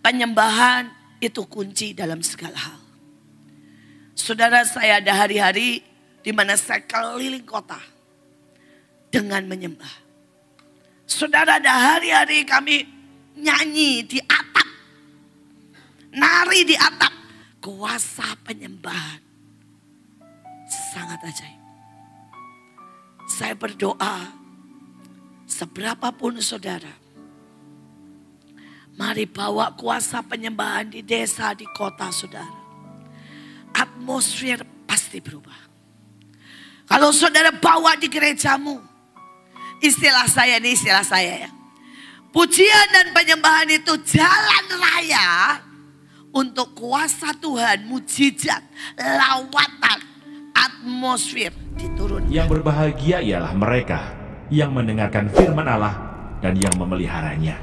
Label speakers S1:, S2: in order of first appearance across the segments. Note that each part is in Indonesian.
S1: Penyembahan itu kunci dalam segala hal. Saudara, saya ada hari-hari di mana saya keliling kota dengan menyembah. Saudara, ada hari-hari kami nyanyi di atap, nari di atap. Kuasa penyembahan sangat ajaib. Saya berdoa, seberapapun saudara, mari bawa kuasa penyembahan di desa, di kota saudara. Atmosfer pasti berubah. Kalau saudara bawa di gerejamu, istilah saya ya. Pujian dan penyembahan itu jalan raya untuk kuasa Tuhan, mujizat, lawatan, atmosfer diturunkan.
S2: Yang berbahagia ialah mereka yang mendengarkan firman Allah dan yang memeliharanya.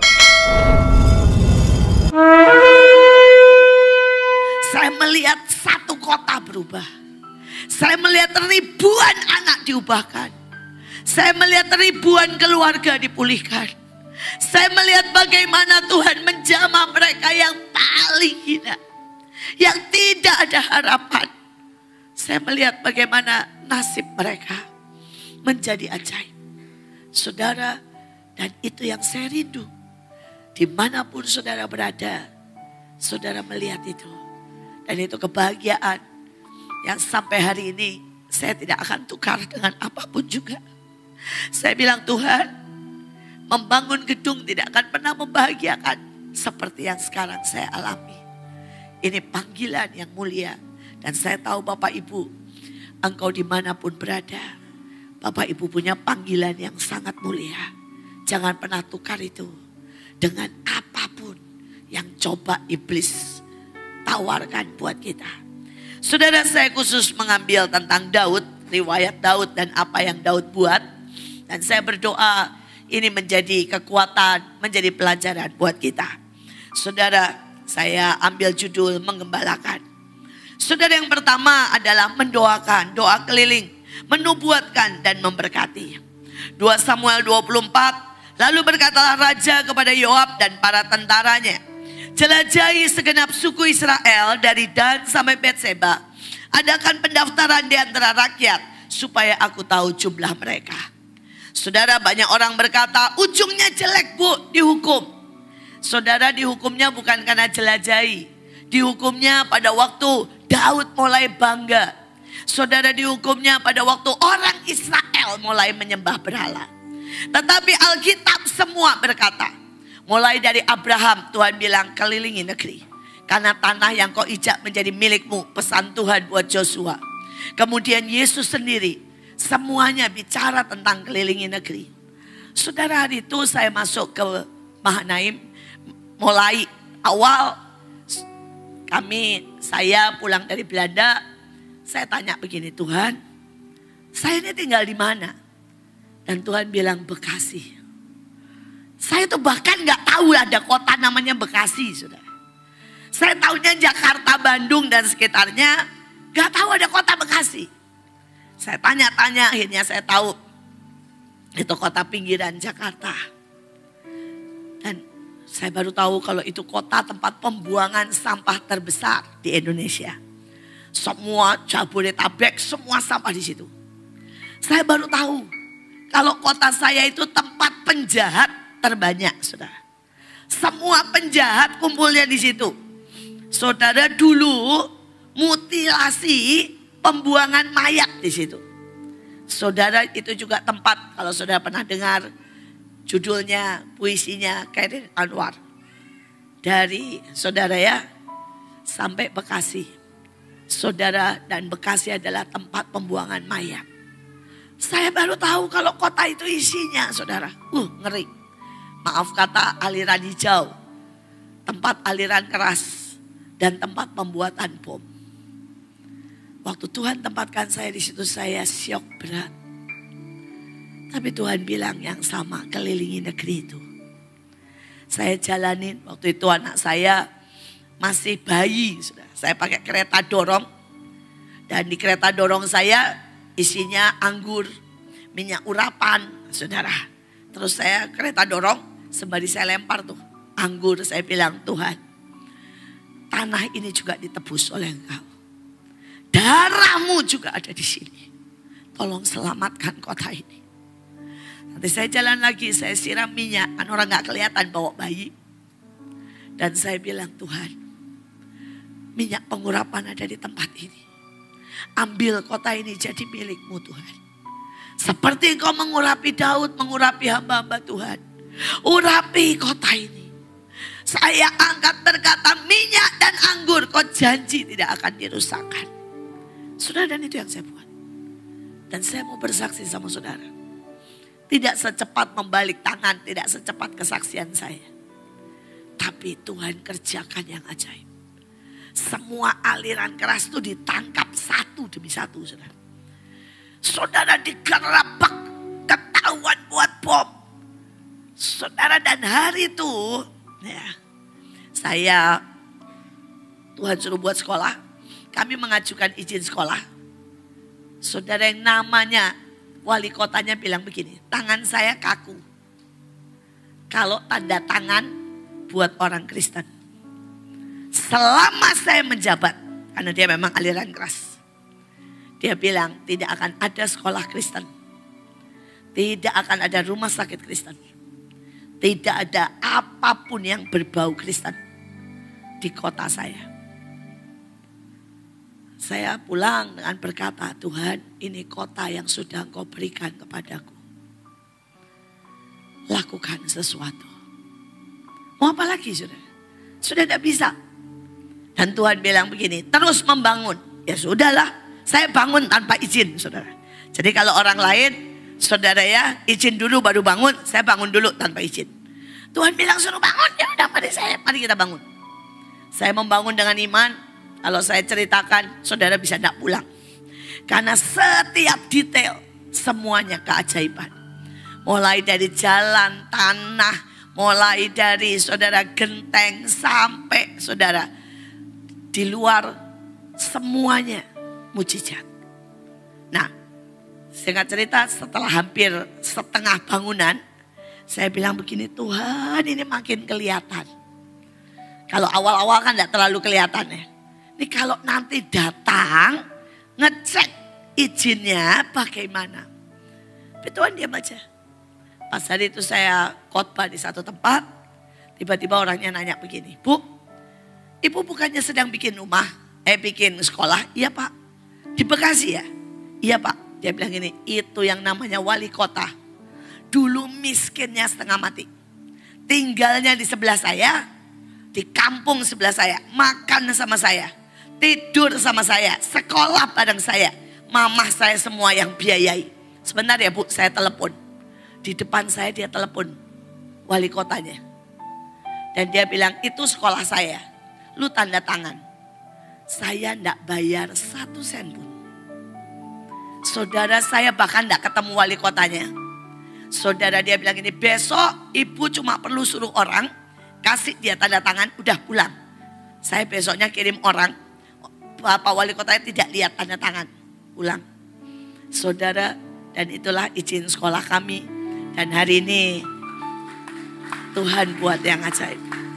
S1: Saya melihat satu kota berubah. Saya melihat ribuan anak diubahkan. Saya melihat ribuan keluarga dipulihkan. Saya melihat bagaimana Tuhan menjamah mereka yang paling hina, yang tidak ada harapan. Saya melihat bagaimana nasib mereka menjadi ajaib. Saudara, dan itu yang saya rindu. Dimanapun saudara berada, saudara melihat itu. Dan itu kebahagiaan yang sampai hari ini saya tidak akan tukar dengan apapun juga. Saya bilang, Tuhan, membangun gedung tidak akan pernah membahagiakan seperti yang sekarang saya alami. Ini panggilan yang mulia. Dan saya tahu Bapak Ibu, engkau dimanapun berada, Bapak Ibu punya panggilan yang sangat mulia. Jangan pernah tukar itu dengan apapun yang coba iblis tawarkan buat kita. Saudara, saya khusus mengambil tentang Daud, riwayat Daud dan apa yang Daud buat. Dan saya berdoa, ini menjadi kekuatan, menjadi pelajaran buat kita. Saudara, saya ambil judul menggembalakan. Saudara, yang pertama adalah mendoakan, doa keliling, menubuatkan dan memberkati. 2 Samuel 24, lalu berkatalah raja kepada Yoab dan para tentaranya, jelajahi segenap suku Israel dari Dan sampai Betseba. Adakan pendaftaran di antara rakyat supaya aku tahu jumlah mereka. Saudara, banyak orang berkata ujungnya jelek bu, dihukum. Saudara, dihukumnya bukan karena jelajahi. Dihukumnya pada waktu Daud mulai bangga. Saudara, dihukumnya pada waktu orang Israel mulai menyembah berhala. Tetapi Alkitab semua berkata, mulai dari Abraham Tuhan bilang kelilingi negeri. Karena tanah yang kau ijak menjadi milikmu, pesan Tuhan buat Joshua. Kemudian Yesus sendiri, semuanya bicara tentang kelilingi negeri. Saudara, hari itu saya masuk ke Mahanaim. Mulai awal saya pulang dari Belanda. Saya tanya begini, Tuhan, saya ini tinggal di mana? Dan Tuhan bilang Bekasi. Saya tuh bahkan gak tahu ada kota namanya Bekasi, saudara. Saya tahunya Jakarta, Bandung dan sekitarnya. Gak tahu ada kota Bekasi. Saya tanya-tanya, akhirnya saya tahu itu kota pinggiran Jakarta. Dan saya baru tahu kalau itu kota tempat pembuangan sampah terbesar di Indonesia. Semua Jabodetabek, semua sampah di situ. Saya baru tahu kalau kota saya itu tempat penjahat terbanyak, saudara. Semua penjahat kumpulnya di situ. Saudara, dulu mutilasi, pembuangan mayat di situ. Saudara, itu juga tempat, kalau saudara pernah dengar judulnya, puisinya Khairil Anwar. Dari saudara ya, sampai Bekasi. Saudara, dan Bekasi adalah tempat pembuangan mayat. Saya baru tahu kalau kota itu isinya, saudara. Ngeri. Maaf kata, aliran hijau. Tempat aliran keras. Dan tempat pembuatan bom. Waktu Tuhan tempatkan saya di situ, saya syok berat. Tapi Tuhan bilang yang sama, kelilingi negeri itu. Saya jalanin, waktu itu anak saya masih bayi. Saya pakai kereta dorong. Dan di kereta dorong saya isinya anggur, minyak urapan, saudara. Terus saya kereta dorong, sembari saya lempar tuh anggur. Saya bilang, Tuhan, tanah ini juga ditebus oleh Engkau. Darah-Mu juga ada di sini. Tolong selamatkan kota ini. Nanti saya jalan lagi, saya siram minyak. Kan orang gak kelihatan bawa bayi. Dan saya bilang, Tuhan, minyak pengurapan ada di tempat ini. Ambil kota ini jadi milik-Mu Tuhan. Seperti Engkau mengurapi Daud, mengurapi hamba-hamba Tuhan. Urapi kota ini. Saya angkat berkata minyak dan anggur. Kau janji tidak akan dirusakkan. Saudara, dan itu yang saya buat. Dan saya mau bersaksi sama saudara. Tidak secepat membalik tangan, tidak secepat kesaksian saya. Tapi Tuhan kerjakan yang ajaib. Semua aliran keras itu ditangkap satu demi satu, saudara. Saudara digerebek, ketahuan buat bom. Saudara, dan hari itu ya, saya Tuhan suruh buat sekolah. Kami mengajukan izin sekolah. Saudara, yang namanya wali kotanya bilang begini, tangan saya kaku. Kalau tanda tangan buat orang Kristen. Selama saya menjabat, karena dia memang aliran keras. Dia bilang tidak akan ada sekolah Kristen. Tidak akan ada rumah sakit Kristen. Tidak ada apapun yang berbau Kristen di kota saya. Saya pulang dengan berkata, Tuhan, ini kota yang sudah Engkau berikan kepadaku. Lakukan sesuatu. Mau apa lagi, saudara? Sudah tidak bisa. Dan Tuhan bilang begini, terus membangun. Ya sudahlah. Saya bangun tanpa izin, saudara. Jadi kalau orang lain, saudara ya, izin dulu baru bangun. Saya bangun dulu tanpa izin. Tuhan bilang suruh bangun, ya udah mari kita bangun. Saya membangun dengan iman. Kalau saya ceritakan, saudara bisa tidak pulang. Karena setiap detail, semuanya keajaiban. Mulai dari jalan, tanah, mulai dari saudara genteng, sampai saudara di luar, semuanya mujizat. Nah, singkat cerita, setelah hampir setengah bangunan, saya bilang begini, Tuhan, ini makin kelihatan. Kalau awal-awal kan tidak terlalu kelihatan ya. Ini kalau nanti datang, ngecek izinnya bagaimana. Tapi Tuhan diam aja. Pas hari itu saya khotbah di satu tempat, tiba-tiba orangnya nanya begini, Bu, Ibu bukannya sedang bikin rumah, bikin sekolah? Iya Pak. Di Bekasi ya? Iya Pak. Dia bilang gini, itu yang namanya wali kota. Dulu miskinnya setengah mati. Tinggalnya di sebelah saya, di kampung sebelah saya. Makan sama saya, tidur sama saya, sekolah bareng saya. Mamah saya semua yang biayai. Sebentar ya Bu, saya telepon. Di depan saya dia telepon wali kotanya. Dan dia bilang, itu sekolah saya. Lu tanda tangan. Saya enggak bayar 1 sen pun. Saudara, saya bahkan enggak ketemu wali kotanya. Saudara, dia bilang ini, besok ibu cuma perlu suruh orang, kasih dia tanda tangan, udah pulang. Saya besoknya kirim orang, Bapak wali kotanya tidak lihat tanda tangan, pulang. Saudara, dan itulah izin sekolah kami. Dan hari ini Tuhan buat yang ajaib.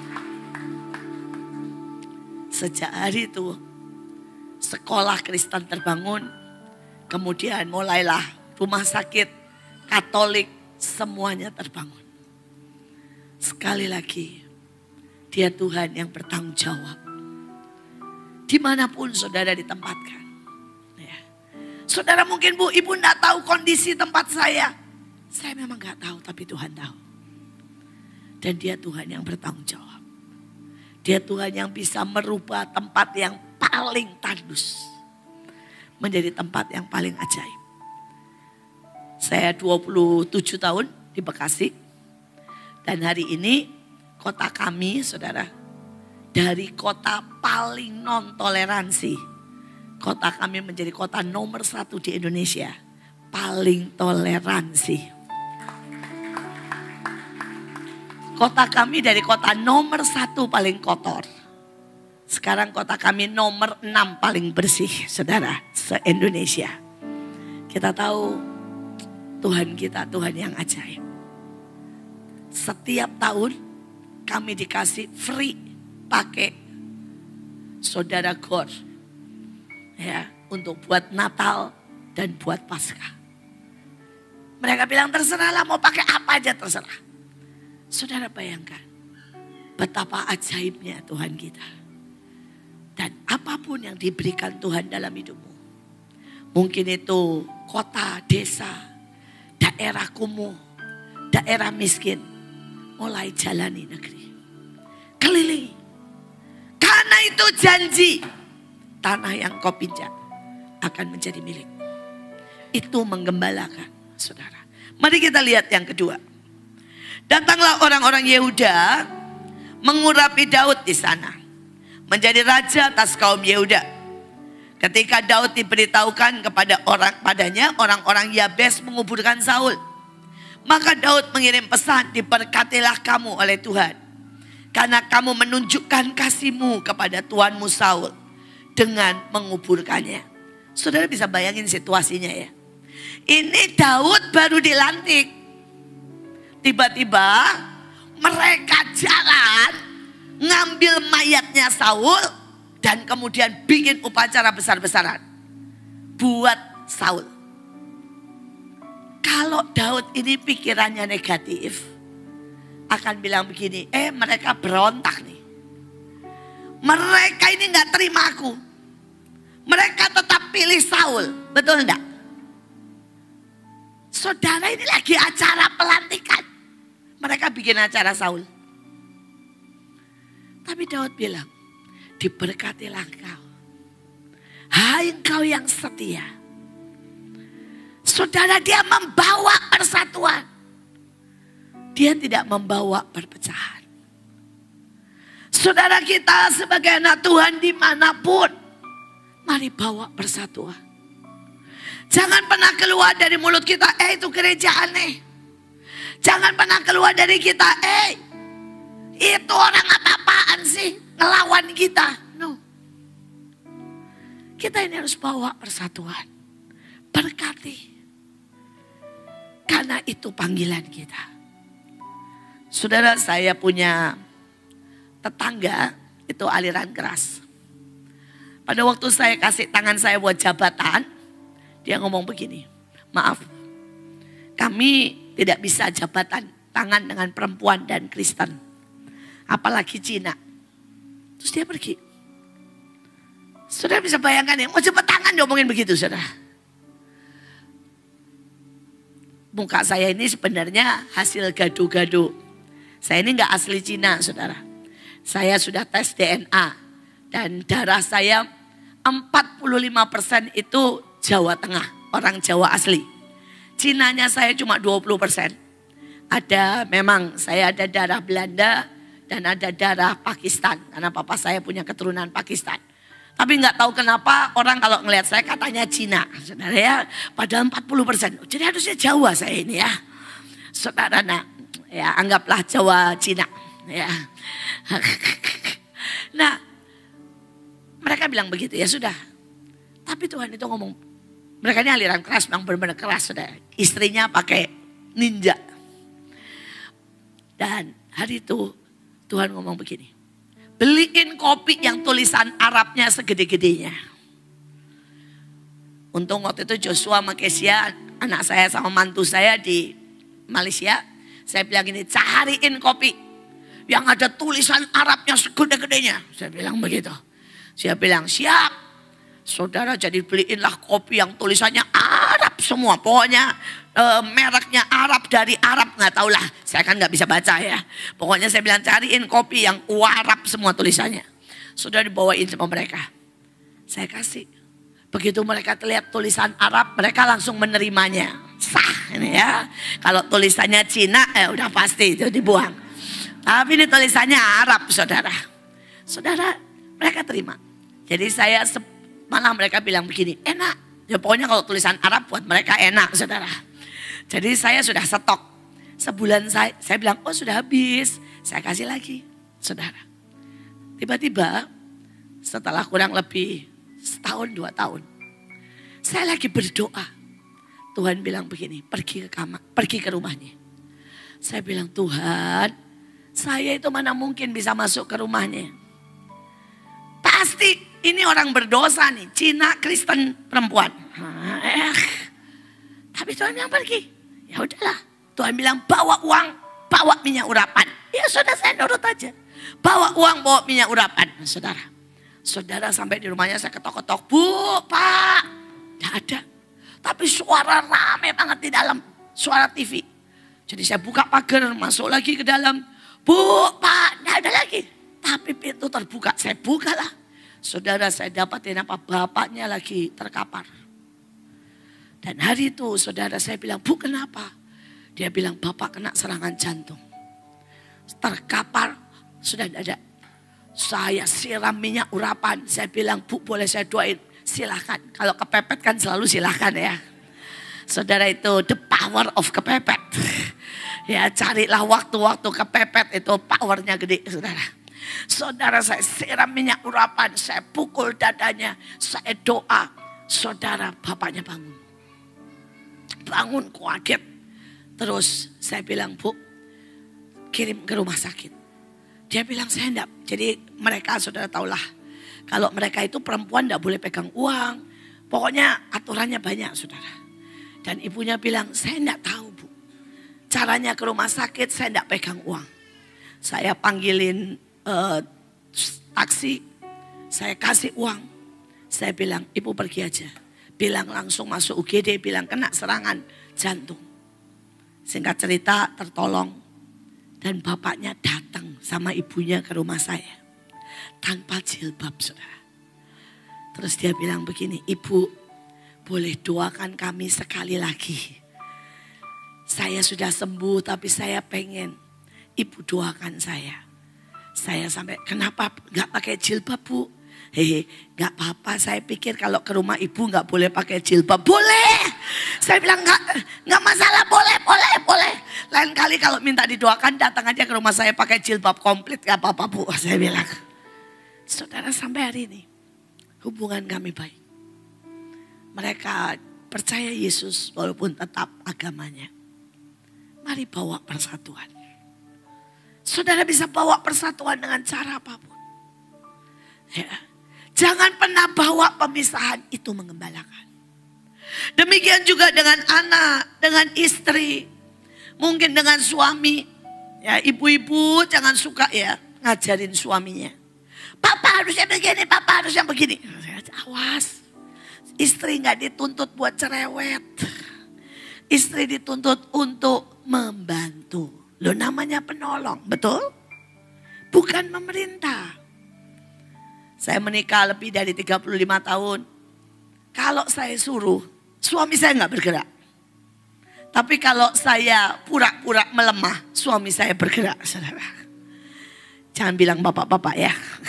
S1: Sejak hari itu sekolah Kristen terbangun. Kemudian mulailah rumah sakit Katolik, semuanya terbangun. Sekali lagi, dia Tuhan yang bertanggung jawab. Dimanapun saudara ditempatkan. Ya. Saudara mungkin Bu, Ibu enggak tahu kondisi tempat saya. Saya memang enggak tahu, tapi Tuhan tahu. Dan dia Tuhan yang bertanggung jawab. Dia Tuhan yang bisa merubah tempat yang paling tandus menjadi tempat yang paling ajaib. Saya 27 tahun di Bekasi. Dan hari ini kota kami, saudara, dari kota paling non toleransi, kota kami menjadi kota nomor 1 di Indonesia. Paling toleransi. Kota kami dari kota nomor 1 paling kotor. Sekarang kota kami nomor 6 paling bersih, saudara, se-Indonesia. Kita tahu Tuhan kita Tuhan yang ajaib. Setiap tahun kami dikasih free pakai saudara Gor. Ya, untuk buat Natal dan buat Paskah. Mereka bilang terserahlah mau pakai apa aja terserah. Saudara bayangkan betapa ajaibnya Tuhan kita. Dan apapun yang diberikan Tuhan dalam hidupmu. Mungkin itu kota, desa, daerah kumuh, daerah miskin. Mulai jalani negeri. Kelilingi. Karena itu janji. Tanah yang kau pijak akan menjadi milikmu. Itu menggembalakan saudara. Mari kita lihat yang kedua. Datanglah orang-orang Yehuda mengurapi Daud di sana. Menjadi raja atas kaum Yehuda. Ketika Daud diberitahukan padanya orang-orang Yabes menguburkan Saul. Maka Daud mengirim pesan, diberkatilah kamu oleh Tuhan. Karena kamu menunjukkan kasihmu kepada tuanmu Saul dengan menguburkannya. Saudara bisa bayangin situasinya ya. Ini Daud baru dilantik. Tiba-tiba mereka jalan ngambil mayatnya Saul dan kemudian bikin upacara besar-besaran buat Saul. Kalau Daud ini pikirannya negatif, akan bilang begini, mereka berontak nih. Mereka ini gak terima aku. Mereka tetap pilih Saul, betul enggak? Saudara, ini lagi acara pelantikan. Mereka bikin acara Saul. Tapi Daud bilang, diberkatilah engkau. Hai engkau yang setia. Saudara, dia membawa persatuan. Dia tidak membawa perpecahan. Saudara kita sebagai anak Tuhan dimanapun, mari bawa persatuan. Jangan pernah keluar dari mulut kita, itu gereja aneh. Jangan pernah keluar dari kita, itu orang apa-apaan sih ngelawan kita. No. Kita ini harus bawa persatuan. Berkati. Karena itu panggilan kita. Saudara, saya punya tetangga itu aliran keras. Pada waktu saya kasih tangan saya buat jabatan, dia ngomong begini, maaf, kami tidak bisa jabatan tangan dengan perempuan dan Kristen. Apalagi Cina. Terus dia pergi. Saudara bisa bayangkan ya, mau jabat tangan diomongin begitu saudara. Muka saya ini sebenarnya hasil gado-gado. Saya ini gak asli Cina saudara. Saya sudah tes DNA. Dan darah saya 45% itu Jawa Tengah. Orang Jawa asli. Cinanya saya cuma 20%. Memang saya ada darah Belanda dan ada darah Pakistan. Karena papa saya punya keturunan Pakistan. Tapi nggak tahu kenapa orang kalau ngelihat saya katanya Cina. Saudara ya, padahal 40%. Jadi harusnya Jawa saya ini ya. Saudara, ya anggaplah Jawa Cina. Ya. Nah, mereka bilang begitu ya sudah. Tapi Tuhan itu ngomong, mereka ini aliran keras, memang benar-benar keras saudara. Istrinya pakai ninja. Dan hari itu Tuhan ngomong begini, beliin kopi yang tulisan Arabnya segede-gedenya. Untung waktu itu Joshua sama Kesia, anak saya sama mantu saya di Malaysia. Saya bilang gini, cariin kopi yang ada tulisan Arabnya segede-gedenya. Saya bilang begitu. Saya bilang siap. Saudara, jadi beliinlah kopi yang tulisannya Arab semua. Pokoknya mereknya Arab dari Arab, nggak tahulah. Saya kan nggak bisa baca ya. Pokoknya saya bilang cariin kopi yang Arab semua tulisannya. Saudara, dibawain sama mereka. Saya kasih. Begitu mereka lihat tulisan Arab, mereka langsung menerimanya. Sah ini ya. Kalau tulisannya Cina, udah pasti itu dibuang. Tapi ini tulisannya Arab saudara. Saudara, mereka terima. Jadi malah mereka bilang begini, enak. Ya pokoknya kalau tulisan Arab buat mereka enak saudara. Jadi saya sudah stok. Sebulan saya bilang, oh sudah habis. Saya kasih lagi saudara. Tiba-tiba setelah kurang lebih setahun 2 tahun. Saya lagi berdoa. Tuhan bilang begini, pergi ke rumahnya. Saya bilang, Tuhan Saya itu mana mungkin bisa masuk ke rumahnya. Pasti ini orang berdosa nih, Cina Kristen perempuan. Tapi Tuhan bilang pergi. Ya udahlah, Tuhan bilang bawa uang, bawa minyak urapan. Ya sudah, saya nurut aja. Bawa uang, bawa minyak urapan. Saudara sampai di rumahnya saya ketok-ketok. Bu, Pak. Tidak ada. Tapi suara rame banget di dalam. Suara TV. Jadi saya buka pagar, masuk lagi ke dalam. Bu, Pak, tidak ada lagi. Tapi pintu terbuka, saya bukalah. Saudara, saya dapatin apa? Bapaknya lagi terkapar. Dan hari itu saudara saya bilang, Bu kenapa? Dia bilang, Bapak kena serangan jantung. Terkapar, sudah tidak ada. Saya siram minyak urapan. Saya bilang, Bu boleh saya doain? Silahkan. Kalau kepepet kan selalu silahkan ya. Saudara, itu the power of kepepet. Ya, carilah waktu-waktu kepepet, itu powernya gede saudara. Saudara, saya siram minyak urapan. Saya pukul dadanya. Saya doa. Saudara, bapaknya bangun. Bangun kaget. Terus saya bilang, Bu kirim ke rumah sakit. Dia bilang saya enggak. Jadi mereka saudara tahulah. Kalau mereka itu perempuan enggak boleh pegang uang. Pokoknya aturannya banyak saudara. Dan ibunya bilang saya enggak tahu Bu. Caranya ke rumah sakit saya enggak pegang uang. Saya panggilin taksi. Saya kasih uang. Saya bilang ibu pergi aja. Bilang langsung masuk UGD, bilang kena serangan jantung. Singkat cerita tertolong. Dan bapaknya datang sama ibunya ke rumah saya. Tanpa jilbab saudara. Terus dia bilang begini, Ibu boleh doakan kami sekali lagi. Saya sudah sembuh tapi saya pengen Ibu doakan saya. Saya sampai kenapa gak pakai jilbab Bu? Hehe, gak apa-apa. Saya pikir kalau ke rumah ibu gak boleh pakai jilbab. Boleh. Saya bilang gak masalah. Boleh. Lain kali kalau minta didoakan datang aja ke rumah saya pakai jilbab komplit. Gak apa-apa Bu. Saya bilang. Saudara, sampai hari ini hubungan kami baik. Mereka percaya Yesus walaupun tetap agamanya. Mari bawa persatuan. Saudara bisa bawa persatuan dengan cara apapun. Ya. Jangan pernah bawa pemisahan, itu mengembalakan. Demikian juga dengan anak, dengan istri, mungkin dengan suami. Ya, ibu-ibu jangan suka ya ngajarin suaminya. Papa harusnya begini, papa harusnya begini. Awas, istri gak dituntut buat cerewet. Istri dituntut untuk membantu. Lo namanya penolong, betul? Bukan memerintah. Saya menikah lebih dari 35 tahun. Kalau saya suruh, suami saya nggak bergerak. Tapi kalau saya pura-pura melemah, suami saya bergerak, saudara. Jangan bilang bapak-bapak ya.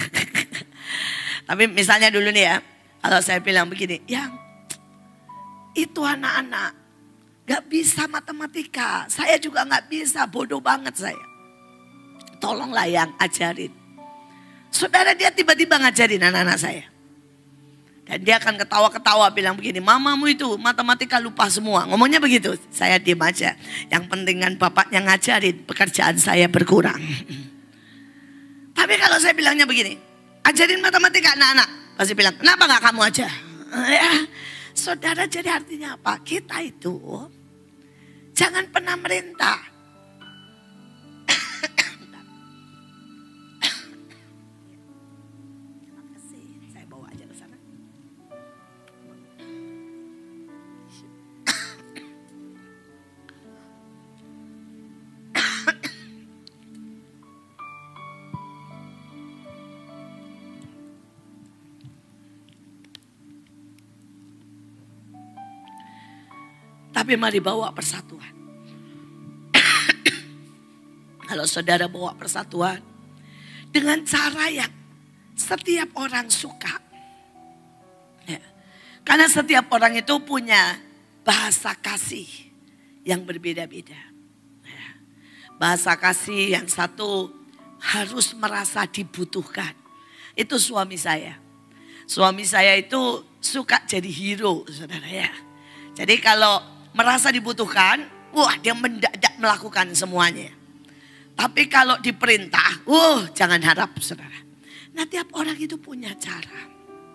S1: Tapi misalnya dulu nih ya, kalau saya bilang begini, yang itu anak-anak nggak bisa matematika, saya juga nggak bisa, bodoh banget saya. Tolonglah yang ajarin. Saudara, dia tiba-tiba ngajarin anak-anak saya. Dan dia akan ketawa-ketawa bilang begini, mamamu itu matematika lupa semua. Ngomongnya begitu, saya diam aja. Yang penting kan bapaknya ngajarin, pekerjaan saya berkurang. Tapi kalau saya bilangnya begini, ajarin matematika anak-anak. Pasti bilang, kenapa gak kamu aja? Ya, saudara, jadi artinya apa? Kita itu jangan pernah merintah. Tapi mari bawa persatuan. Kalau saudara bawa persatuan dengan cara yang setiap orang suka. Ya. Karena setiap orang itu punya bahasa kasih yang berbeda-beda. Ya. Bahasa kasih yang satu harus merasa dibutuhkan. Itu suami saya. Suami saya itu suka jadi hero, saudara ya. Jadi kalau merasa dibutuhkan, wah dia mendadak melakukan semuanya. Tapi kalau diperintah, jangan harap saudara. Nah tiap orang itu punya cara.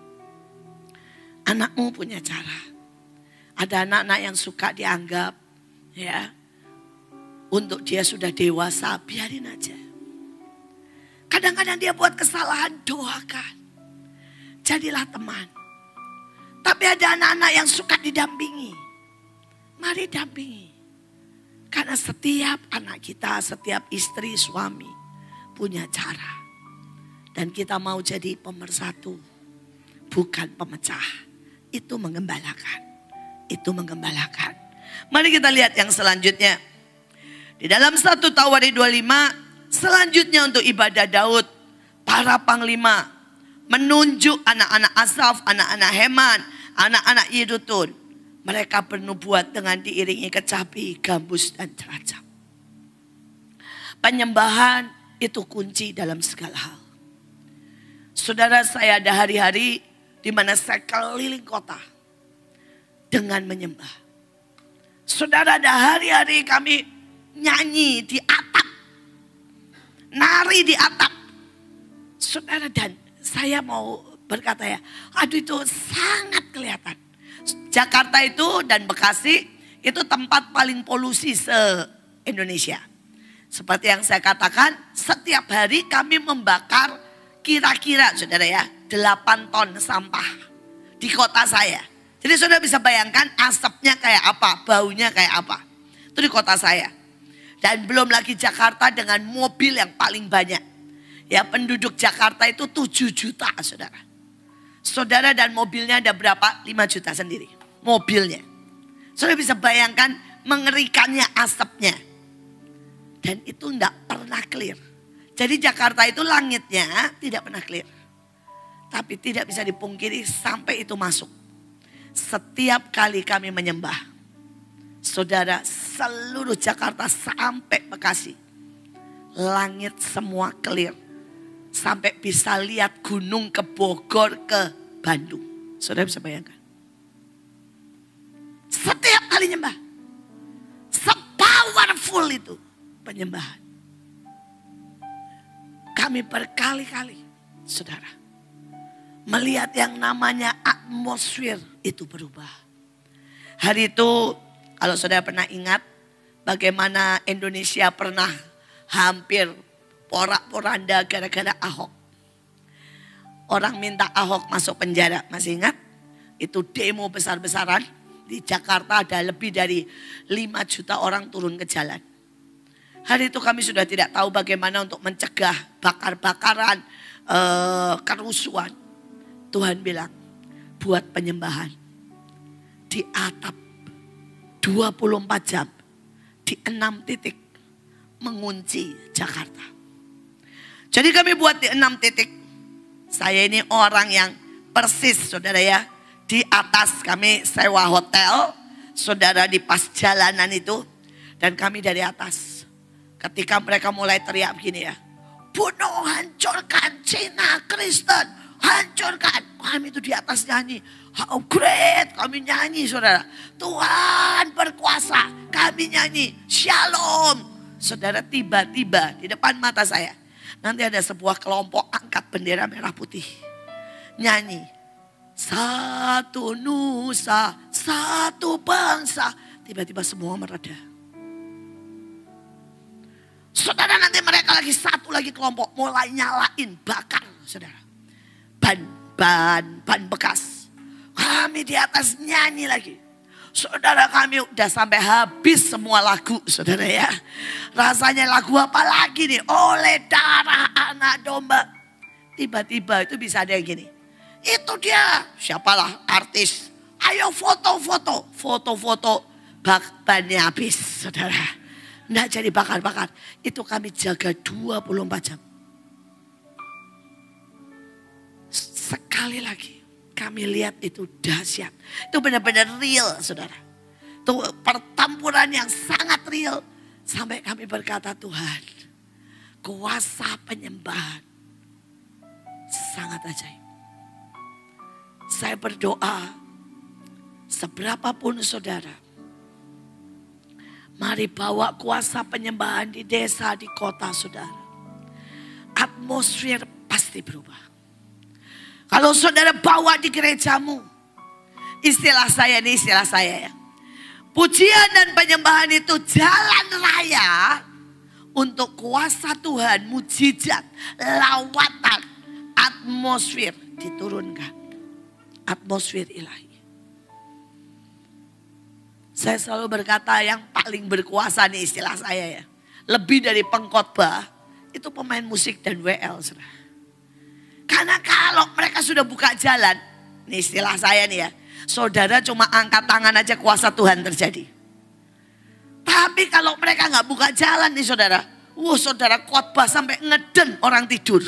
S1: Anakmu punya cara. Ada anak-anak yang suka dianggap, ya, untuk dia sudah dewasa, biarin aja. Kadang-kadang dia buat kesalahan, doakan. Jadilah teman. Tapi ada anak-anak yang suka didampingi. Mari dampingi. Karena setiap anak kita, setiap istri, suami punya cara. Dan kita mau jadi pemersatu, bukan pemecah. Itu mengembalakan. Itu mengembalakan. Mari kita lihat yang selanjutnya. Di dalam 1 Tawarikh 25, selanjutnya untuk ibadah Daud, para panglima menunjuk anak-anak Asaf, anak-anak Heman, anak-anak Yedutun. Mereka bernubuat dengan diiringi kecapi, gambus, dan ceracap. Penyembahan itu kunci dalam segala hal. Saudara, saya ada hari-hari di mana saya keliling kota dengan menyembah. Saudara, ada hari-hari kami nyanyi di atap, nari di atap. Saudara, dan saya mau berkata ya, aduh itu sangat kelihatan. Jakarta itu dan Bekasi itu tempat paling polusi se-Indonesia. Seperti yang saya katakan, setiap hari kami membakar kira-kira saudara ya 8 ton sampah di kota saya. Jadi saudara bisa bayangkan asapnya kayak apa, baunya kayak apa. Itu di kota saya. Dan belum lagi Jakarta dengan mobil yang paling banyak. Ya, penduduk Jakarta itu 7 juta saudara. Saudara, dan mobilnya ada berapa? 5 juta sendiri mobilnya. Saudara bisa bayangkan mengerikannya asapnya. Dan itu enggak pernah clear. Jadi Jakarta itu langitnya tidak pernah clear. Tapi tidak bisa dipungkiri sampai itu masuk. Setiap kali kami menyembah, saudara, seluruh Jakarta sampai Bekasi, langit semua clear. Sampai bisa lihat gunung ke Bogor, ke Bandung. Saudara bisa bayangkan. Setiap kali nyembah, se-powerful itu penyembahan. Kami berkali-kali, saudara, melihat yang namanya atmosfer itu berubah. Hari itu, kalau saudara pernah ingat, bagaimana Indonesia pernah hampir porak-poranda gara-gara Ahok. Orang minta Ahok masuk penjara, masih ingat? Itu demo besar-besaran. Di Jakarta ada lebih dari 5 juta orang turun ke jalan. Hari itu kami sudah tidak tahu bagaimana untuk mencegah bakar-bakaran, kerusuhan. Tuhan bilang, buat penyembahan di atap 24 jam di 6 titik mengunci Jakarta. Jadi kami buat di 6 titik. Saya ini orang yang persis saudara ya, di atas kami sewa hotel, saudara, di pas jalanan itu, dan kami dari atas. Ketika mereka mulai teriak begini ya, bunuh, hancurkan Cina, Kristen, hancurkan. Kami itu di atas nyanyi, how great, kami nyanyi saudara. Tuhan berkuasa, kami nyanyi, shalom. Saudara, tiba-tiba di depan mata saya, nanti ada sebuah kelompok angkat bendera merah putih. Nyanyi, satu nusa, satu bangsa. Tiba-tiba semua mereda. Saudara, nanti mereka lagi satu lagi kelompok mulai nyalain, bakar saudara. Ban bekas. Kami di atas nyanyi lagi. Saudara, kami udah sampai habis semua lagu saudara ya. Rasanya lagu apa lagi nih? Oleh darah anak domba. Tiba-tiba itu bisa ada yang gini. Itu dia, siapalah artis. Ayo foto-foto. Foto-foto bannya habis saudara. Nggak jadi bakar-bakar. Itu kami jaga 24 jam. Sekali lagi kami lihat itu dahsyat. Itu benar-benar real saudara. Itu pertempuran yang sangat real. Sampai kami berkata, Tuhan, kuasa penyembahan sangat ajaib. Saya berdoa, seberapapun saudara Mari bawa kuasa penyembahan di desa, di kota saudara. Atmosfer pasti berubah. Kalau saudara bawa di gerejamu, istilah saya ya. Pujian dan penyembahan itu jalan raya untuk kuasa Tuhan, mujizat, lawatan, atmosfer diturunkan. Atmosfer ilahi. Saya selalu berkata yang paling berkuasa nih istilah saya ya. Lebih dari pengkhotbah itu pemain musik dan WL. Karena kalau mereka sudah buka jalan, nih istilah saya nih ya. Saudara cuma angkat tangan aja kuasa Tuhan terjadi. Tapi kalau mereka nggak buka jalan nih saudara. Saudara khotbah sampai ngeden orang tidur.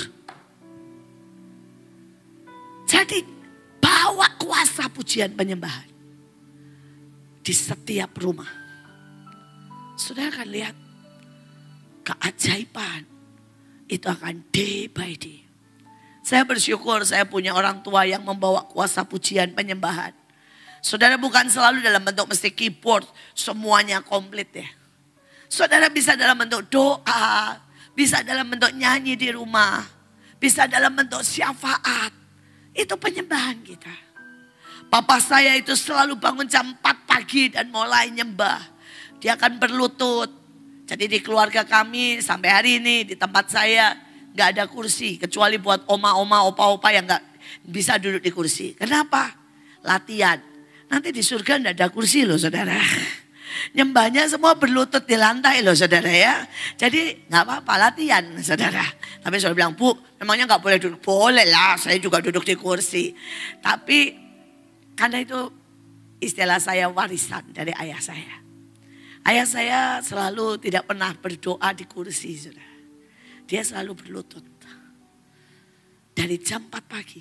S1: Jadi bawa kuasa pujian penyembahan. Di setiap rumah. Saudara akan lihat keajaiban. Itu akan day by day. Saya bersyukur saya punya orang tua yang membawa kuasa pujian penyembahan. Saudara bukan selalu dalam bentuk mesti keyboard, semuanya komplit ya. Saudara bisa dalam bentuk doa, bisa dalam bentuk nyanyi di rumah, bisa dalam bentuk syafaat. Itu penyembahan kita. Papa saya itu selalu bangun jam 4 pagi dan mulai nyembah. Dia akan berlutut. Jadi di keluarga kami sampai hari ini di tempat saya gak ada kursi. Kecuali buat oma-oma, opa-opa yang gak bisa duduk di kursi. Kenapa? Latihan. Nanti di surga gak ada kursi loh saudara. Nyembahnya semua berlutut di lantai loh saudara ya. Jadi gak apa-apa latihan saudara. Tapi saudara bilang, Bu memangnya gak boleh duduk? Boleh lah, saya juga duduk di kursi. Tapi karena itu istilah saya warisan dari ayah saya. Ayah saya selalu tidak pernah berdoa di kursi saudara. Dia selalu berlutut. Dari jam 4 pagi.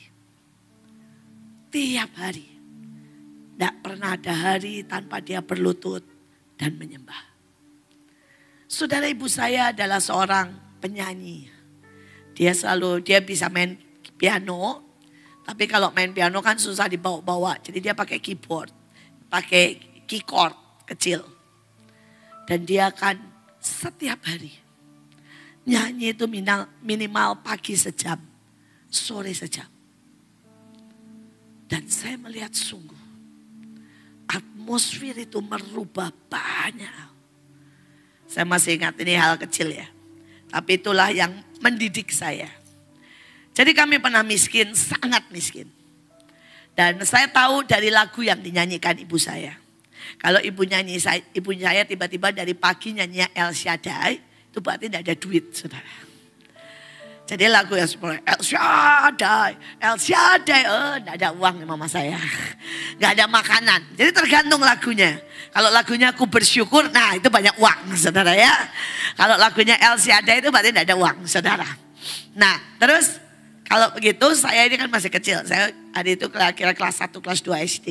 S1: Tiap hari. Tidak pernah ada hari tanpa dia berlutut dan menyembah. Saudara ibu saya adalah seorang penyanyi. Dia bisa main piano. Tapi kalau main piano kan susah dibawa-bawa. Jadi dia pakai keyboard. Pakai keyboard kecil. Dan dia akan setiap hari. Nyanyi itu minimal pagi sejam. Sore sejam. Dan saya melihat sungguh. Atmosfer itu merubah banyak. Saya masih ingat ini hal kecil ya. Tapi itulah yang mendidik saya. Jadi kami pernah miskin, sangat miskin. Dan saya tahu dari lagu yang dinyanyikan ibu saya. Kalau ibu saya tiba-tiba dari pagi nyanyinya El Shaddai, itu berarti tidak ada duit saudara. Jadi lagu yang seperti El Shaddai, tidak ada uang nih mama saya. Nggak ada makanan, jadi tergantung lagunya. Kalau lagunya aku bersyukur, nah itu banyak uang saudara ya. Kalau lagunya El Shaddai itu berarti tidak ada uang saudara. Nah terus kalau begitu saya ini kan masih kecil. Saya hari itu kira-kira kelas 1, kelas 2 SD.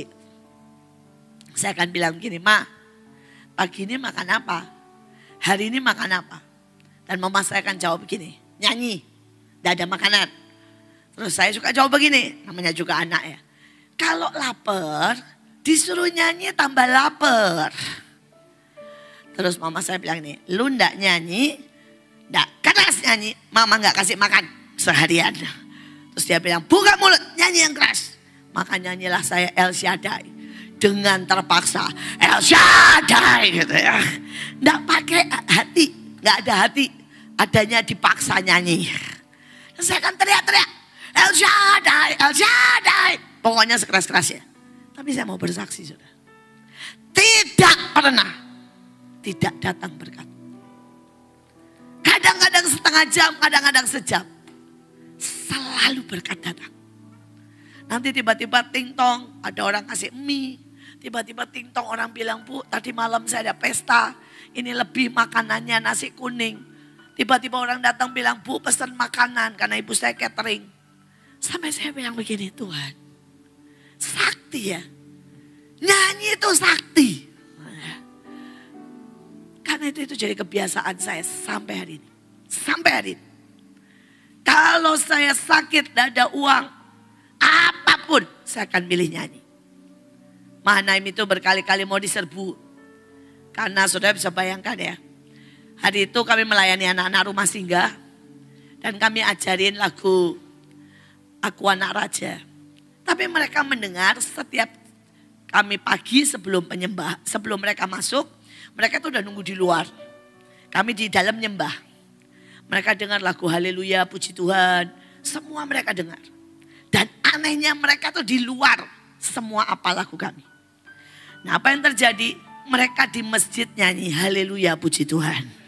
S1: Saya akan bilang begini, Ma, pagi ini makan apa? Hari ini makan apa? Dan mama saya akan jawab begini, nyanyi, tidak ada makanan. Terus saya suka jawab begini, namanya juga anak ya. Kalau lapar, disuruh nyanyi tambah lapar. Terus mama saya bilang nih, lu ndak nyanyi, ndak keras nyanyi, mama nggak kasih makan seharian. Terus dia bilang, buka mulut, nyanyi yang keras. Maka nyanyilah saya El Shaddai. Dengan terpaksa, El Shaddai gitu ya. Nggak pakai hati, nggak ada hati. Adanya dipaksa nyanyi. Dan saya akan teriak-teriak, El Shaddai, El Shaddai. Pokoknya sekeras-kerasnya. Tapi saya mau bersaksi saudara. Tidak pernah tidak datang berkat. Kadang-kadang setengah jam, kadang-kadang sejam. Selalu berkat datang. Nanti tiba-tiba ting-tong, ada orang kasih mie. Tiba-tiba ting-tong orang bilang, Bu tadi malam saya ada pesta. Ini lebih makanannya nasi kuning. Tiba-tiba orang datang bilang, Bu pesan makanan karena ibu saya catering. Sampai saya bilang begini, Tuhan. Sakti ya. Nyanyi itu sakti. Karena itu jadi kebiasaan saya sampai hari ini. Sampai hari ini. Kalau saya sakit dan ada uang, apapun saya akan pilih nyanyi. Mahanaim itu berkali-kali mau diserbu. Karena saudara bisa bayangkan ya, hari itu kami melayani anak-anak rumah singgah. Dan kami ajarin lagu Aku Anak Raja. Tapi mereka mendengar setiap kami pagi sebelum penyembah, sebelum mereka masuk, mereka tuh udah nunggu di luar. Kami di dalam nyembah. Mereka dengar lagu Haleluya, Puji Tuhan. Semua mereka dengar. Dan anehnya mereka tuh di luar semua apa lagu kami. Nah, apa yang terjadi? Mereka di masjid nyanyi Haleluya, Puji Tuhan.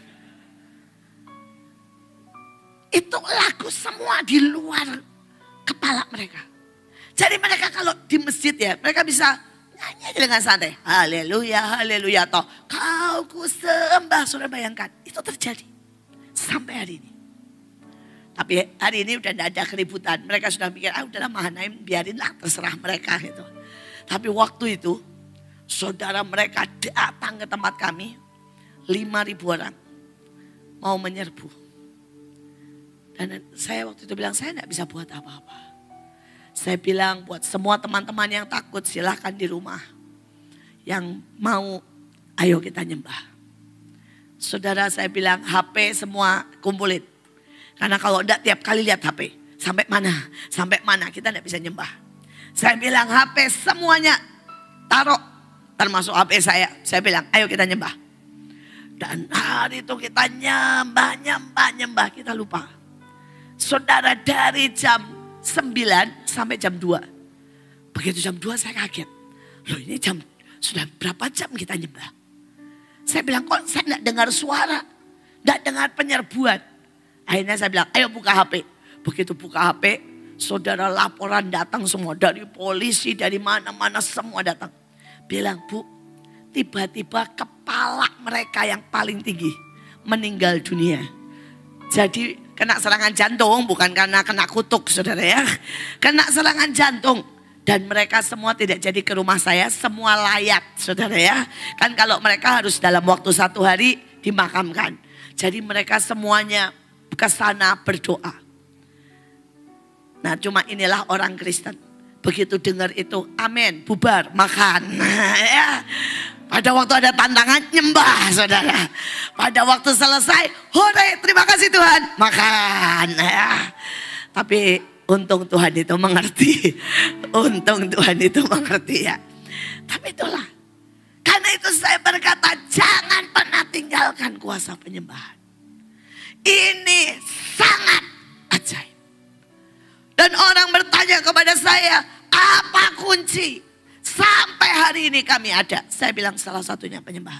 S1: Itu lagu semua di luar kepala mereka. Jadi mereka kalau di masjid ya, mereka bisa nyanyi dengan santai. Haleluya, haleluya. Atau kau ku sembah. Saudara bayangkan, itu terjadi sampai hari ini. Tapi hari ini udah tidak ada keributan. Mereka sudah mikir, udahlah Mahanaim, biarinlah terserah mereka gitu. Tapi waktu itu, saudara mereka datang ke tempat kami, 5.000 orang mau menyerbu. Dan saya waktu itu bilang, saya tidak bisa buat apa-apa. Saya bilang buat semua teman-teman yang takut silahkan di rumah. Yang mau, ayo kita nyembah. Saudara saya bilang HP semua kumpulin. Karena kalau enggak tiap kali lihat HP. Sampai mana kita tidak bisa nyembah. Saya bilang HP semuanya taruh. Termasuk HP saya. Saya bilang ayo kita nyembah. Dan hari itu kita nyembah. Kita lupa. Saudara dari jam 9 sampai jam 2. Begitu jam 2 saya kaget. Loh ini sudah berapa jam kita nyembah. Saya bilang kok saya tidak dengar suara. Tidak dengar penyerbuan. Akhirnya saya bilang ayo buka HP. Begitu buka HP. Saudara laporan datang semua. Dari polisi dari mana-mana semua datang. Bilang Bu, tiba-tiba kepala mereka yang paling tinggi meninggal dunia. Jadi kena serangan jantung, bukan karena kena kutuk saudara ya. Kena serangan jantung. Dan mereka semua tidak jadi ke rumah saya, semua layat saudara ya. Kan kalau mereka harus dalam waktu 1 hari dimakamkan. Jadi mereka semuanya ke sana berdoa. Nah cuma inilah orang Kristen. Begitu dengar itu, amin, bubar, makan. Ya. Pada waktu ada tantangan, nyembah saudara. Pada waktu selesai, hore, terima kasih Tuhan, makan. Ya. Tapi untung Tuhan itu mengerti. Untung Tuhan itu mengerti ya. Tapi itulah. Karena itu saya berkata, jangan pernah tinggalkan kuasa penyembahan. Ini sangat ajaib. Dan orang bertanya kepada saya, apa kunci? Sampai hari ini kami ada. Saya bilang salah satunya penyembahan.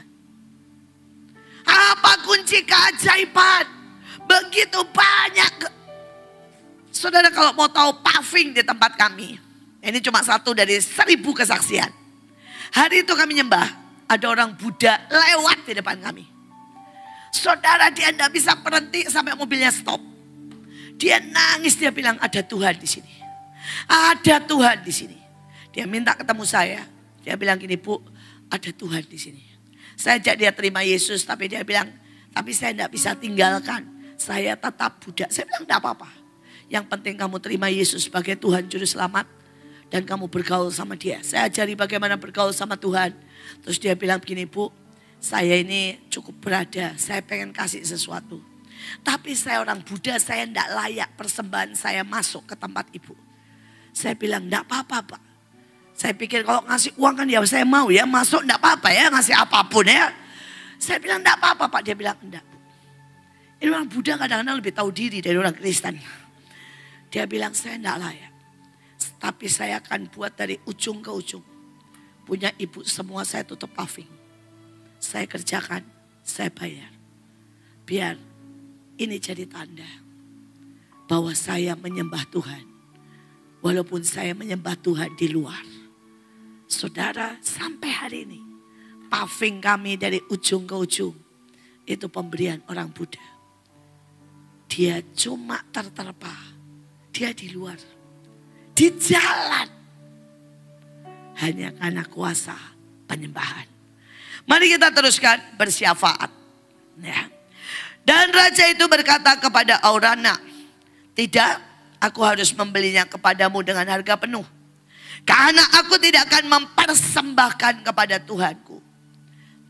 S1: Apa kunci keajaiban? Begitu banyak. Saudara kalau mau tahu paving di tempat kami. Ini cuma satu dari 1.000 kesaksian. Hari itu kami nyembah. Ada orang Buddha lewat di depan kami. Saudara dia tidak bisa berhenti sampai mobilnya stop. Dia nangis, dia bilang ada Tuhan di sini. Ada Tuhan di sini. Dia minta ketemu saya. Dia bilang gini, Bu, ada Tuhan di sini. Saya ajak dia terima Yesus, tapi dia bilang, tapi saya tidak bisa tinggalkan. Saya tetap Buddha. Saya bilang tidak apa-apa. Yang penting kamu terima Yesus sebagai Tuhan Juru Selamat. Dan kamu bergaul sama dia. Saya ajari bagaimana bergaul sama Tuhan. Terus dia bilang begini, Bu, saya ini cukup berada. Saya pengen kasih sesuatu. Tapi saya orang Buddha, saya tidak layak persembahan saya masuk ke tempat ibu. Saya bilang tidak apa-apa Pak. Saya pikir kalau ngasih uang kan ya saya mau ya masuk, enggak apa-apa ya ngasih apapun ya. Saya bilang enggak apa-apa Pak, dia bilang enggak. Ini orang Buddha kadang-kadang lebih tahu diri dari orang Kristen. Dia bilang saya enggak layak. Tapi saya akan buat dari ujung ke ujung. Punya ibu semua saya tutup paving. Saya kerjakan, saya bayar. Biar ini jadi tanda bahwa saya menyembah Tuhan. Walaupun saya menyembah Tuhan di luar. Saudara, sampai hari ini paving kami dari ujung ke ujung itu pemberian orang Buddha. Dia cuma terterpa. Dia di luar. Di jalan. Hanya karena kuasa penyembahan. Mari kita teruskan bersyafaat. Ya. Dan raja itu berkata kepada Aurana, tidak, aku harus membelinya kepadamu dengan harga penuh. Karena aku tidak akan mempersembahkan kepada Tuhanku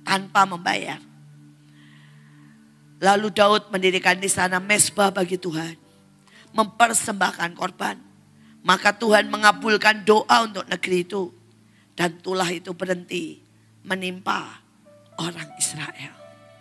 S1: tanpa membayar. Lalu Daud mendirikan di sana mezbah bagi Tuhan, mempersembahkan korban. Maka Tuhan mengabulkan doa untuk negeri itu, dan tulah itu berhenti menimpa orang Israel.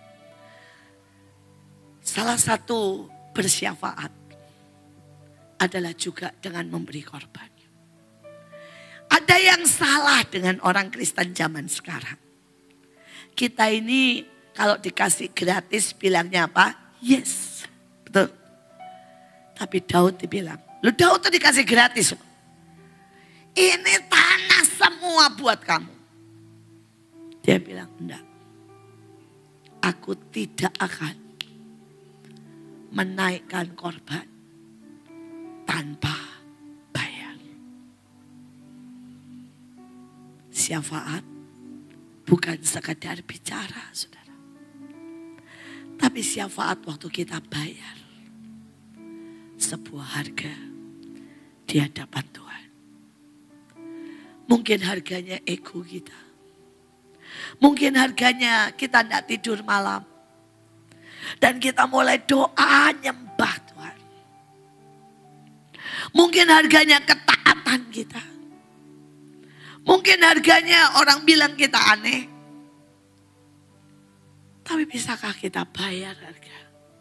S1: Salah satu bersyafaat adalah juga dengan memberi korban. Ada yang salah dengan orang Kristen zaman sekarang. Kita ini kalau dikasih gratis bilangnya apa? Yes. Betul. Tapi Daud dibilang, lu Daud tuh dikasih gratis. Ini tanah semua buat kamu. Dia bilang, enggak. Aku tidak akan menaikkan korban tanpa bayar. Syafaat bukan sekadar bicara, saudara. Tapi syafaat waktu kita bayar sebuah harga di hadapan Tuhan. Mungkin harganya ego kita. Mungkin harganya kita tidak tidur malam. Dan kita mulai doa nyembah Tuhan. Mungkin harganya ketaatan kita. Mungkin harganya orang bilang kita aneh. Tapi bisakah kita bayar harga?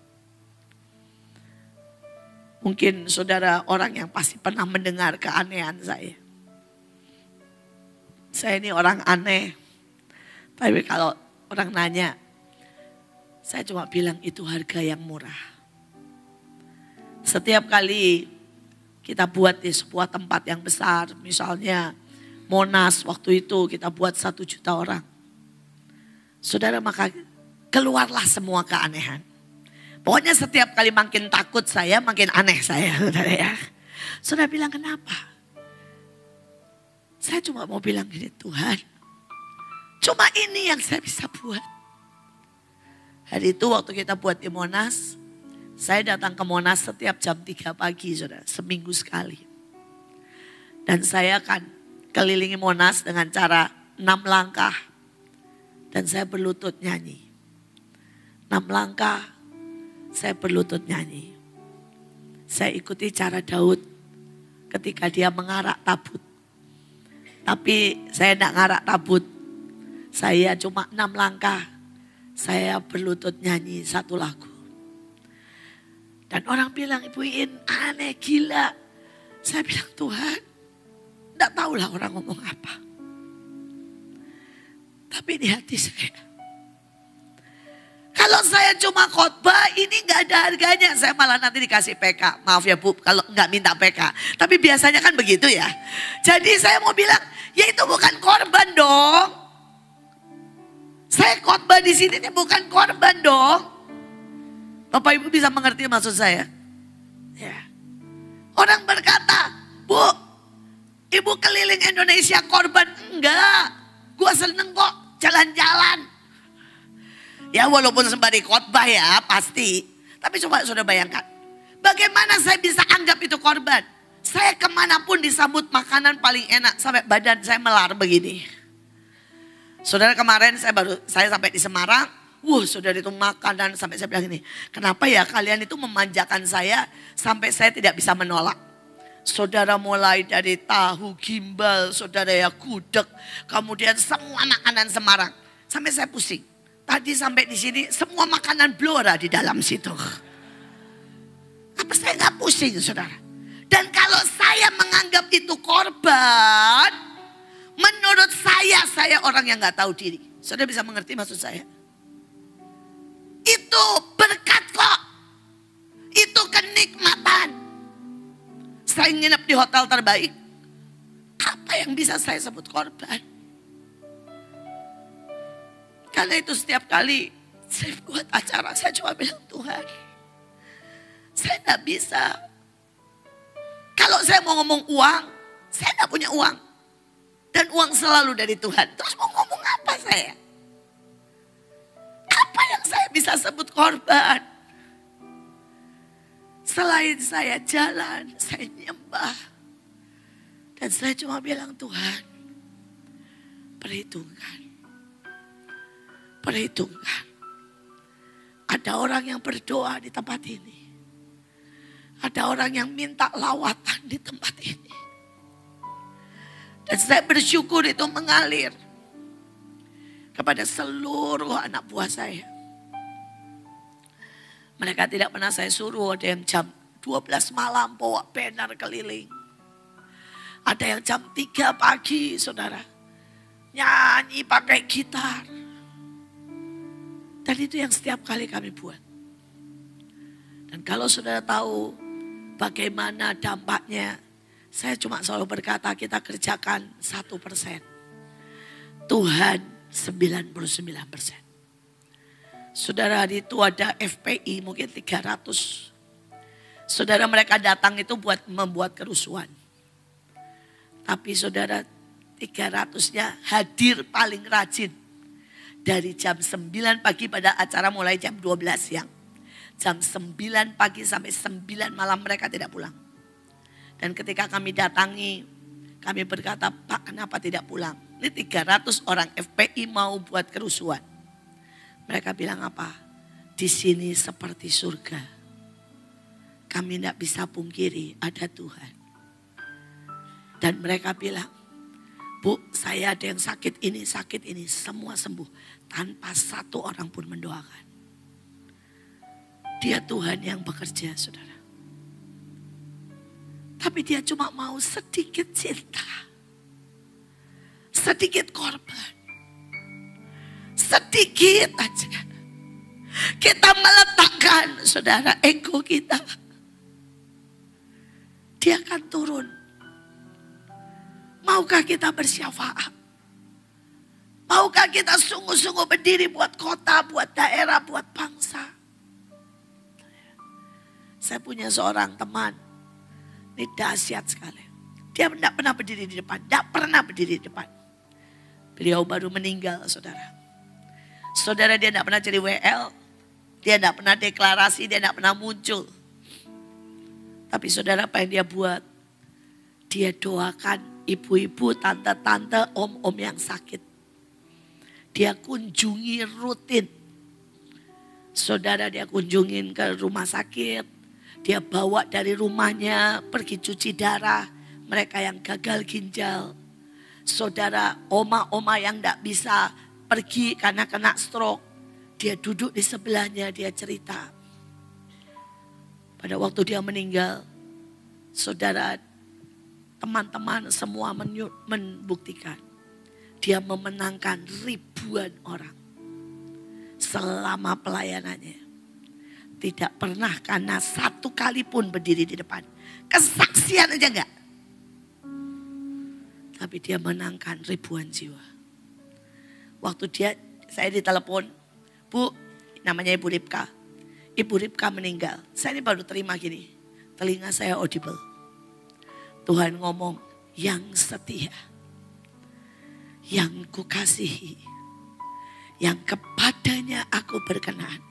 S1: Mungkin saudara orang yang pasti pernah mendengar keanehan saya. Saya ini orang aneh. Tapi kalau orang nanya, saya cuma bilang itu harga yang murah. Setiap kali kita buat di sebuah tempat yang besar, misalnya Monas waktu itu kita buat 1 juta orang. Saudara, maka keluarlah semua keanehan. Pokoknya setiap kali makin takut saya, makin aneh saya, saudara ya. Saudara bilang kenapa? Saya cuma mau bilang gini, Tuhan, cuma ini yang saya bisa buat. Hari itu waktu kita buat di Monas, saya datang ke Monas setiap jam 3 pagi, saudara, seminggu sekali. Dan saya akan kelilingi Monas dengan cara 6 langkah. Dan saya berlutut nyanyi. 6 langkah. Saya berlutut nyanyi. Saya ikuti cara Daud ketika dia mengarak tabut. Tapi saya tidak ngarak tabut. Saya cuma 6 langkah. Saya berlutut nyanyi 1 lagu. Dan orang bilang, Ibu In aneh, gila. Saya bilang, Tuhan, tidak tahulah orang ngomong apa. Tapi di hati saya, kalau saya cuma khotbah ini gak ada harganya. Saya malah nanti dikasih PK. Maaf ya Bu, kalau gak minta PK. Tapi biasanya kan begitu ya. Jadi saya mau bilang, ya itu bukan korban dong. Saya khotbah di sini ini bukan korban dong. Bapak Ibu bisa mengerti maksud saya? Ya. Orang berkata, Bu, Ibu keliling Indonesia korban. Enggak, gue seneng kok jalan-jalan. Ya walaupun sembari khotbah ya pasti. Tapi coba sudah bayangkan. Bagaimana saya bisa anggap itu korban? Saya kemanapun disambut makanan paling enak. Sampai badan saya melar begini. Saudara kemarin saya sampai di Semarang. Saudara itu makanan sampai saya bilang ini. Kenapa ya kalian itu memanjakan saya sampai saya tidak bisa menolak. Saudara mulai dari tahu gimbal, saudara ya gudeg. Kemudian semua makanan Semarang. Sampai saya pusing. Tadi sampai di sini semua makanan Blora di dalam situ. Apa saya nggak pusing, saudara? Dan kalau saya menganggap itu korban, menurut saya orang yang nggak tahu diri. Saudara bisa mengerti maksud saya? Itu berkat kok. Itu kenikmatan. Saya nginep di hotel terbaik. Apa yang bisa saya sebut korban? Karena itu setiap kali saya buat acara, saya cuma bilang, Tuhan, saya tidak bisa. Kalau saya mau ngomong uang, saya tidak punya uang. Dan uang selalu dari Tuhan. Terus mau ngomong apa saya? Apa yang saya bisa sebut korban? Selain saya jalan, saya nyembah. Dan saya cuma bilang, Tuhan, perhitungkan. Perhitungkan. Ada orang yang berdoa di tempat ini. Ada orang yang minta lawatan di tempat ini. Dan saya bersyukur itu mengalir kepada seluruh anak buah saya. Mereka tidak pernah saya suruh, ada yang jam 12 malam bawa banner keliling. Ada yang jam 3 pagi, saudara. Nyanyi pakai gitar. Dan itu yang setiap kali kami buat. Dan kalau saudara tahu bagaimana dampaknya, saya cuma selalu berkata kita kerjakan 1%. Tuhan 99%. Saudara, hari itu ada FPI mungkin 300. Saudara, mereka datang itu buat membuat kerusuhan. Tapi saudara, 300-nya hadir paling rajin. Dari jam 9 pagi pada acara mulai jam 12 siang. Jam 9 pagi sampai 9 malam mereka tidak pulang. Dan ketika kami datangi, kami berkata, Pak, kenapa tidak pulang? Ini 300 orang FPI mau buat kerusuhan. Mereka bilang apa? Di sini seperti surga. Kami tidak bisa pungkiri ada Tuhan. Dan mereka bilang, Bu, saya ada yang sakit ini, semua sembuh. Tanpa satu orang pun mendoakan. Dia Tuhan yang bekerja, saudara. Tapi dia cuma mau sedikit cinta. Sedikit korban. Sedikit aja. Kita meletakkan, saudara, ego kita. Dia akan turun. Maukah kita bersyafaat? Maukah kita sungguh-sungguh berdiri buat kota, buat daerah, buat bangsa? Saya punya seorang teman. Ini dahsyat sekali. Dia tidak pernah berdiri di depan. Tidak pernah berdiri di depan. Beliau baru meninggal, saudara. Saudara, dia tidak pernah jadi WL. Dia tidak pernah deklarasi, dia tidak pernah muncul. Tapi saudara, apa yang dia buat? Dia doakan ibu-ibu, tante-tante, om-om yang sakit. Dia kunjungi rutin. Saudara, dia kunjungin ke rumah sakit. Dia bawa dari rumahnya pergi cuci darah. Mereka yang gagal ginjal. Saudara, oma-oma yang tidak bisa pergi karena kena stroke. Dia duduk di sebelahnya, dia cerita. Pada waktu dia meninggal, saudara, teman-teman semua membuktikan. Dia memenangkan ribuan orang selama pelayanannya. Tidak pernah karena satu kali pun berdiri di depan. Kesaksian aja enggak. Tapi dia menangkan ribuan jiwa. Waktu saya ditelepon, Bu, namanya Ibu Ripka. Ibu Ripka meninggal. Saya ini baru terima gini. Telinga saya audible. Tuhan ngomong, yang setia, yang kukasihi, yang kepadanya aku berkenan.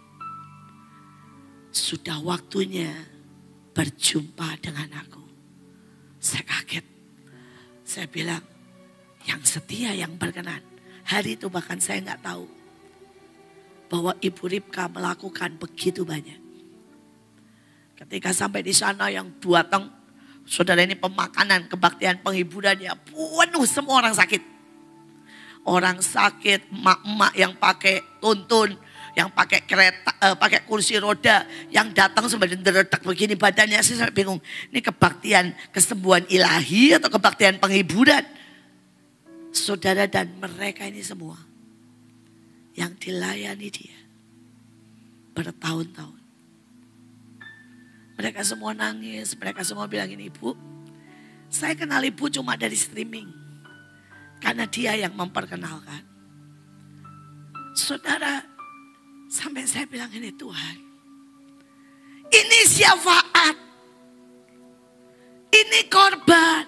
S1: Sudah waktunya berjumpa dengan aku. Saya kaget. Saya bilang, yang setia, yang berkenan. Hari itu bahkan saya nggak tahu bahwa Ibu Ripka melakukan begitu banyak. Ketika sampai di sana yang datang, saudara, ini pemakanan, kebaktian, penghiburan, ya penuh, semua orang sakit. Orang sakit, emak-emak yang pakai tuntun, yang pakai kereta, pakai kursi roda, yang datang sampai deretak begini badannya. Saya sampai bingung, ini kebaktian kesembuhan ilahi atau kebaktian penghiburan? Saudara, dan mereka ini semua yang dilayani dia bertahun-tahun. Mereka semua nangis, mereka semua bilang ini, Ibu, saya kenal Ibu cuma dari streaming. Karena dia yang memperkenalkan. Saudara, sampai saya bilang ini, Tuhan, ini syafaat, ini korban.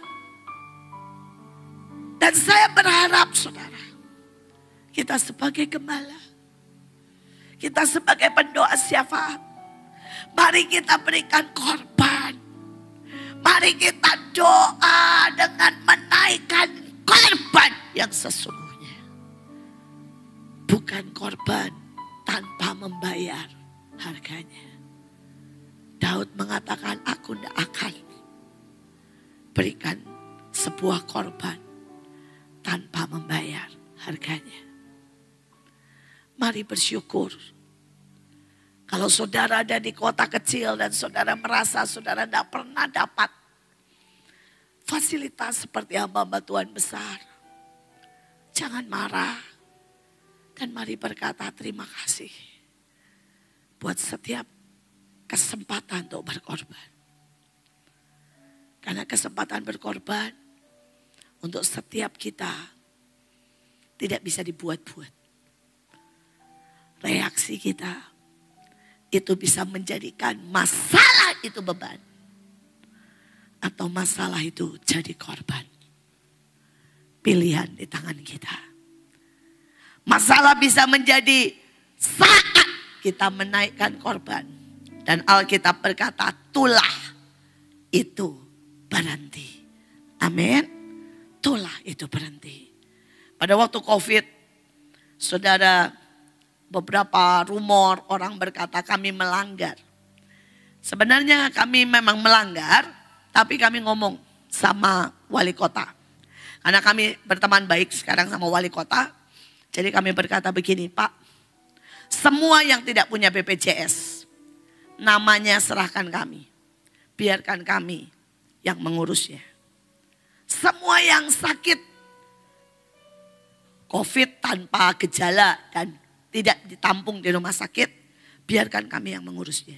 S1: Dan saya berharap, saudara, kita sebagai gembala, kita sebagai pendoa syafaat, mari kita berikan korban. Mari kita doa dengan menaikkan korban yang sesungguhnya. Bukan korban tanpa membayar harganya. Daud mengatakan, aku tidak akan berikan sebuah korban tanpa membayar harganya. Mari bersyukur. Kalau saudara ada di kota kecil dan saudara merasa saudara tidak pernah dapat fasilitas seperti hamba-hamba Tuhan besar, jangan marah. Dan mari berkata terima kasih buat setiap kesempatan untuk berkorban. Karena kesempatan berkorban untuk setiap kita tidak bisa dibuat-buat. Reaksi kita itu bisa menjadikan masalah itu beban. Atau masalah itu jadi korban. Pilihan di tangan kita. Masalah bisa menjadi saat kita menaikkan korban. Dan Alkitab berkata, tulah itu berhenti. Amin. Tulah itu berhenti. Pada waktu COVID, saudara, beberapa rumor orang berkata kami melanggar. Sebenarnya kami memang melanggar, tapi kami ngomong sama wali kota. Karena kami berteman baik sekarang sama wali kota. Jadi kami berkata begini, Pak, semua yang tidak punya BPJS, namanya serahkan kami. Biarkan kami yang mengurusnya. Semua yang sakit COVID tanpa gejala dan tidak ditampung di rumah sakit, biarkan kami yang mengurusnya.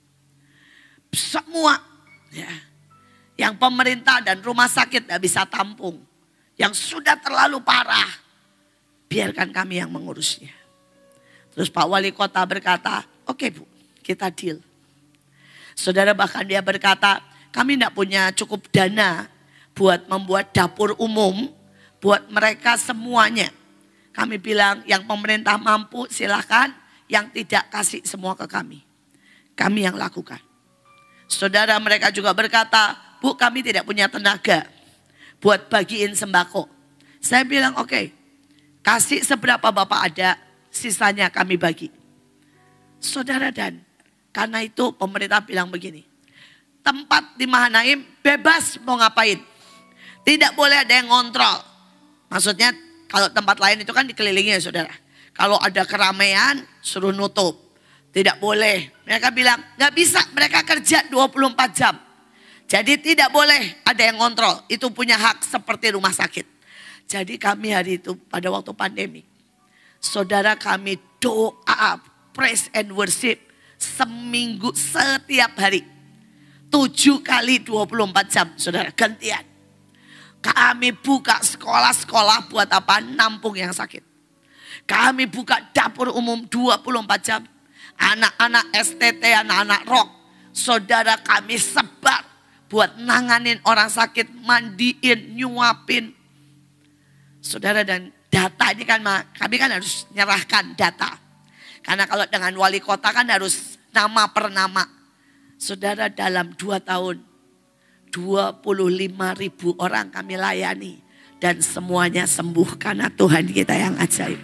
S1: Semua ya, yang pemerintah dan rumah sakit tidak bisa tampung, yang sudah terlalu parah, biarkan kami yang mengurusnya. Terus Pak Wali Kota berkata, oke Bu, kita deal. Saudara, bahkan dia berkata, kami tidak punya cukup dana buat membuat dapur umum buat mereka semuanya. Kami bilang yang pemerintah mampu silahkan, yang tidak kasih semua ke kami. Kami yang lakukan. Saudara, mereka juga berkata, Bu, kami tidak punya tenaga buat bagiin sembako. Saya bilang oke, kasih seberapa Bapak ada, sisanya kami bagi. Saudara, dan karena itu pemerintah bilang begini, tempat di Mahanaim bebas mau ngapain. Tidak boleh ada yang ngontrol. Maksudnya kalau tempat lain itu kan dikelilingi ya saudara. Kalau ada keramaian suruh nutup. Tidak boleh. Mereka bilang gak bisa, mereka kerja 24 jam. Jadi tidak boleh ada yang ngontrol. Itu punya hak seperti rumah sakit. Jadi kami hari itu pada waktu pandemi. Saudara, kami doa, praise and worship seminggu setiap hari. 7 kali 24 jam saudara, gantian. Kami buka sekolah-sekolah buat apa? Nampung yang sakit. Kami buka dapur umum 24 jam. Anak-anak STT, anak-anak rock. Saudara, kami sebar buat nanganin orang sakit, mandiin, nyuapin. Saudara, dan data ini kan kami kan harus nyerahkan data. Karena kalau dengan wali kota kan harus nama per nama. Saudara, dalam 2 tahun 25.000 orang kami layani. Dan semuanya sembuh karena Tuhan kita yang ajaib.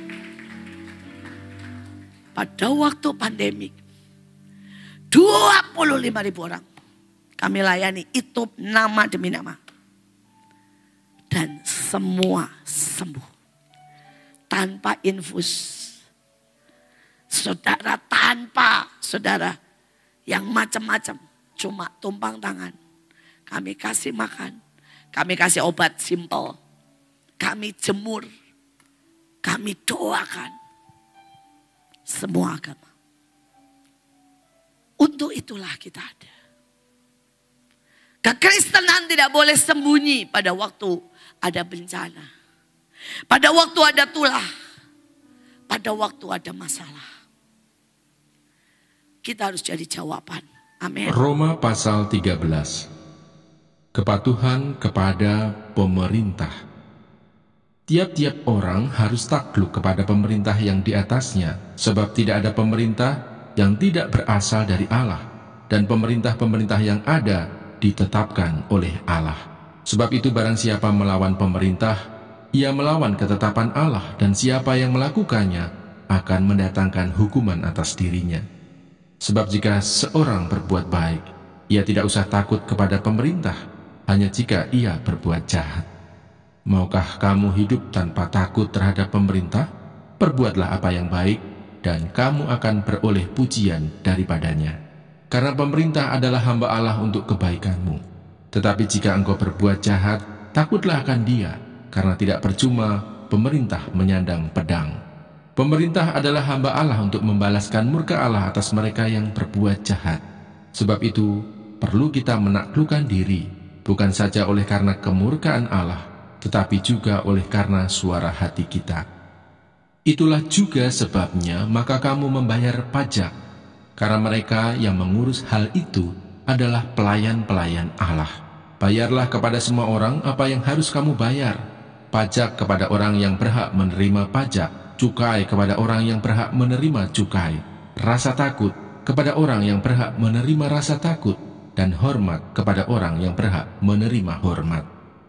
S1: Pada waktu pandemik 25.000 orang kami layani. Itu nama demi nama. Dan semua sembuh. Tanpa infus. Saudara, tanpa saudara yang macam-macam. Cuma tumpang tangan. Kami kasih makan, kami kasih obat simpel, kami jemur, kami doakan. Semua agama. Untuk itulah kita ada. Kekristenan tidak boleh sembunyi pada waktu ada bencana. Pada waktu ada tulah. Pada waktu ada masalah. Kita harus jadi jawaban. Amin.
S2: Roma pasal 13. Kepatuhan kepada pemerintah. Tiap-tiap orang harus takluk kepada pemerintah yang di atasnya, sebab tidak ada pemerintah yang tidak berasal dari Allah, dan pemerintah-pemerintah yang ada ditetapkan oleh Allah. Sebab itu barang siapa melawan pemerintah, ia melawan ketetapan Allah, dan siapa yang melakukannya, akan mendatangkan hukuman atas dirinya. Sebab jika seorang berbuat baik, ia tidak usah takut kepada pemerintah, hanya jika ia berbuat jahat. Maukah kamu hidup tanpa takut terhadap pemerintah? Perbuatlah apa yang baik, dan kamu akan beroleh pujian daripadanya. Karena pemerintah adalah hamba Allah untuk kebaikanmu. Tetapi jika engkau berbuat jahat, takutlah akan dia, karena tidak percuma pemerintah menyandang pedang. Pemerintah adalah hamba Allah untuk membalaskan murka Allah atas mereka yang berbuat jahat. Sebab itu, perlu kita menaklukkan diri, bukan saja oleh karena kemurkaan Allah, tetapi juga oleh karena suara hati kita. Itulah juga sebabnya maka kamu membayar pajak, karena mereka yang mengurus hal itu adalah pelayan-pelayan Allah. Bayarlah kepada semua orang apa yang harus kamu bayar, pajak kepada orang yang berhak menerima pajak, cukai kepada orang yang berhak menerima cukai, rasa takut kepada orang yang berhak menerima rasa takut, dan hormat kepada orang yang berhak menerima hormat.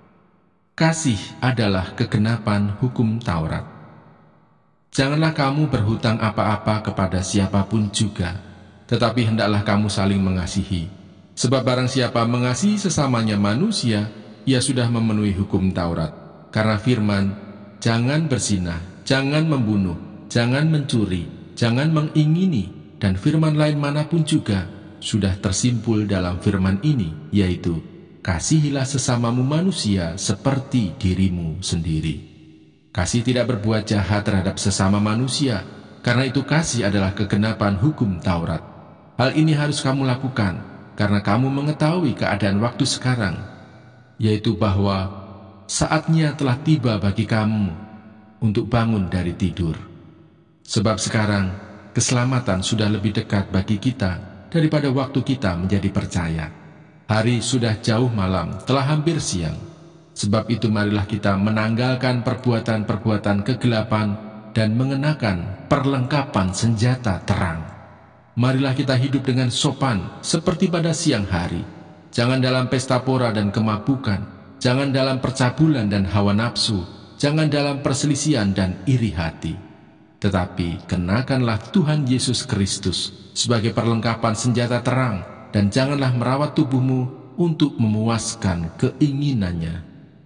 S2: Kasih adalah kegenapan hukum Taurat. Janganlah kamu berhutang apa-apa kepada siapapun juga, tetapi hendaklah kamu saling mengasihi. Sebab barang siapa mengasihi sesamanya manusia, ia sudah memenuhi hukum Taurat. Karena firman, jangan berzina, jangan membunuh, jangan mencuri, jangan mengingini, dan firman lain manapun juga sudah tersimpul dalam firman ini, yaitu, kasihilah sesamamu manusia seperti dirimu sendiri. Kasih tidak berbuat jahat terhadap sesama manusia, karena itu kasih adalah kegenapan hukum Taurat. Hal ini harus kamu lakukan, karena kamu mengetahui keadaan waktu sekarang, yaitu bahwa saatnya telah tiba bagi kamu untuk bangun dari tidur. Sebab sekarang, keselamatan sudah lebih dekat bagi kita daripada waktu kita menjadi percaya. Hari sudah jauh malam, telah hampir siang. Sebab itu marilah kita menanggalkan perbuatan-perbuatan kegelapan dan mengenakan perlengkapan senjata terang. Marilah kita hidup dengan sopan seperti pada siang hari. Jangan dalam pesta pora dan kemabukan, jangan dalam percabulan dan hawa nafsu, jangan dalam perselisihan dan iri hati. Tetapi kenakanlah Tuhan Yesus Kristus sebagai perlengkapan senjata terang, dan janganlah merawat tubuhmu untuk memuaskan keinginannya.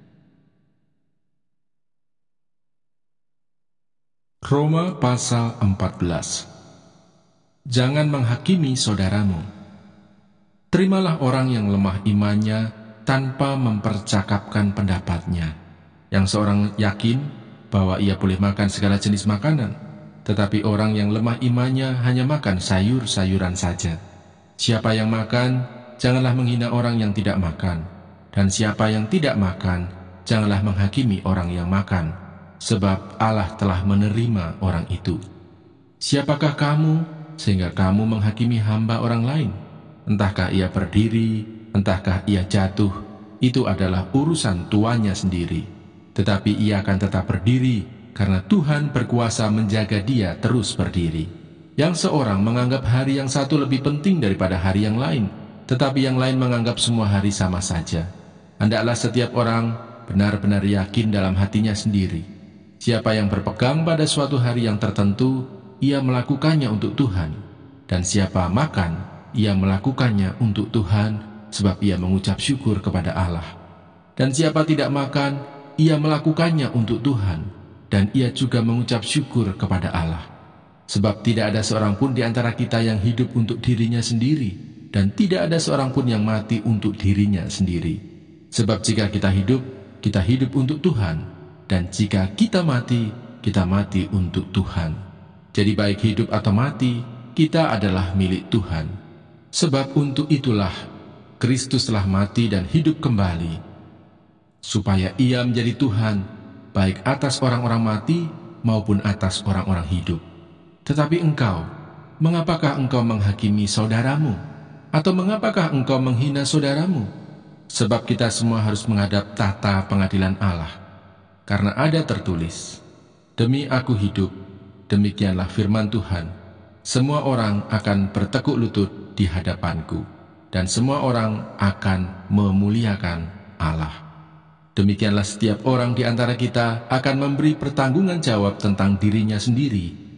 S2: Roma pasal 14. Jangan menghakimi saudaramu. Terimalah orang yang lemah imannya tanpa mempercakapkan pendapatnya. Yang seorang yakin bahwa ia boleh makan segala jenis makanan, tetapi orang yang lemah imannya hanya makan sayur-sayuran saja. Siapa yang makan, janganlah menghina orang yang tidak makan, dan siapa yang tidak makan, janganlah menghakimi orang yang makan, sebab Allah telah menerima orang itu. Siapakah kamu sehingga kamu menghakimi hamba orang lain? Entahkah ia berdiri, entahkah ia jatuh, itu adalah urusan tuannya sendiri. Tetapi ia akan tetap berdiri, karena Tuhan berkuasa menjaga dia terus berdiri. Yang seorang menganggap hari yang satu lebih penting daripada hari yang lain, tetapi yang lain menganggap semua hari sama saja. Hendaklah setiap orang benar-benar yakin dalam hatinya sendiri. Siapa yang berpegang pada suatu hari yang tertentu, ia melakukannya untuk Tuhan. Dan siapa makan, ia melakukannya untuk Tuhan, sebab ia mengucap syukur kepada Allah. Dan siapa tidak makan, ia melakukannya untuk Tuhan, dan ia juga mengucap syukur kepada Allah. Sebab tidak ada seorang pun di antara kita yang hidup untuk dirinya sendiri, dan tidak ada seorang pun yang mati untuk dirinya sendiri. Sebab jika kita hidup untuk Tuhan, dan jika kita mati untuk Tuhan. Jadi baik hidup atau mati, kita adalah milik Tuhan. Sebab untuk itulah Kristus telah mati dan hidup kembali, supaya ia menjadi Tuhan, baik atas orang-orang mati maupun atas orang-orang hidup. Tetapi engkau, mengapakah engkau menghakimi saudaramu? Atau mengapakah engkau menghina saudaramu? Sebab kita semua harus menghadap tahta pengadilan Allah. Karena ada tertulis, demi aku hidup, demikianlah firman Tuhan, semua orang akan bertekuk lutut di hadapanku, dan semua orang akan memuliakan Allah. Demikianlah setiap orang di antara kita akan memberi pertanggungan jawab tentang dirinya sendiri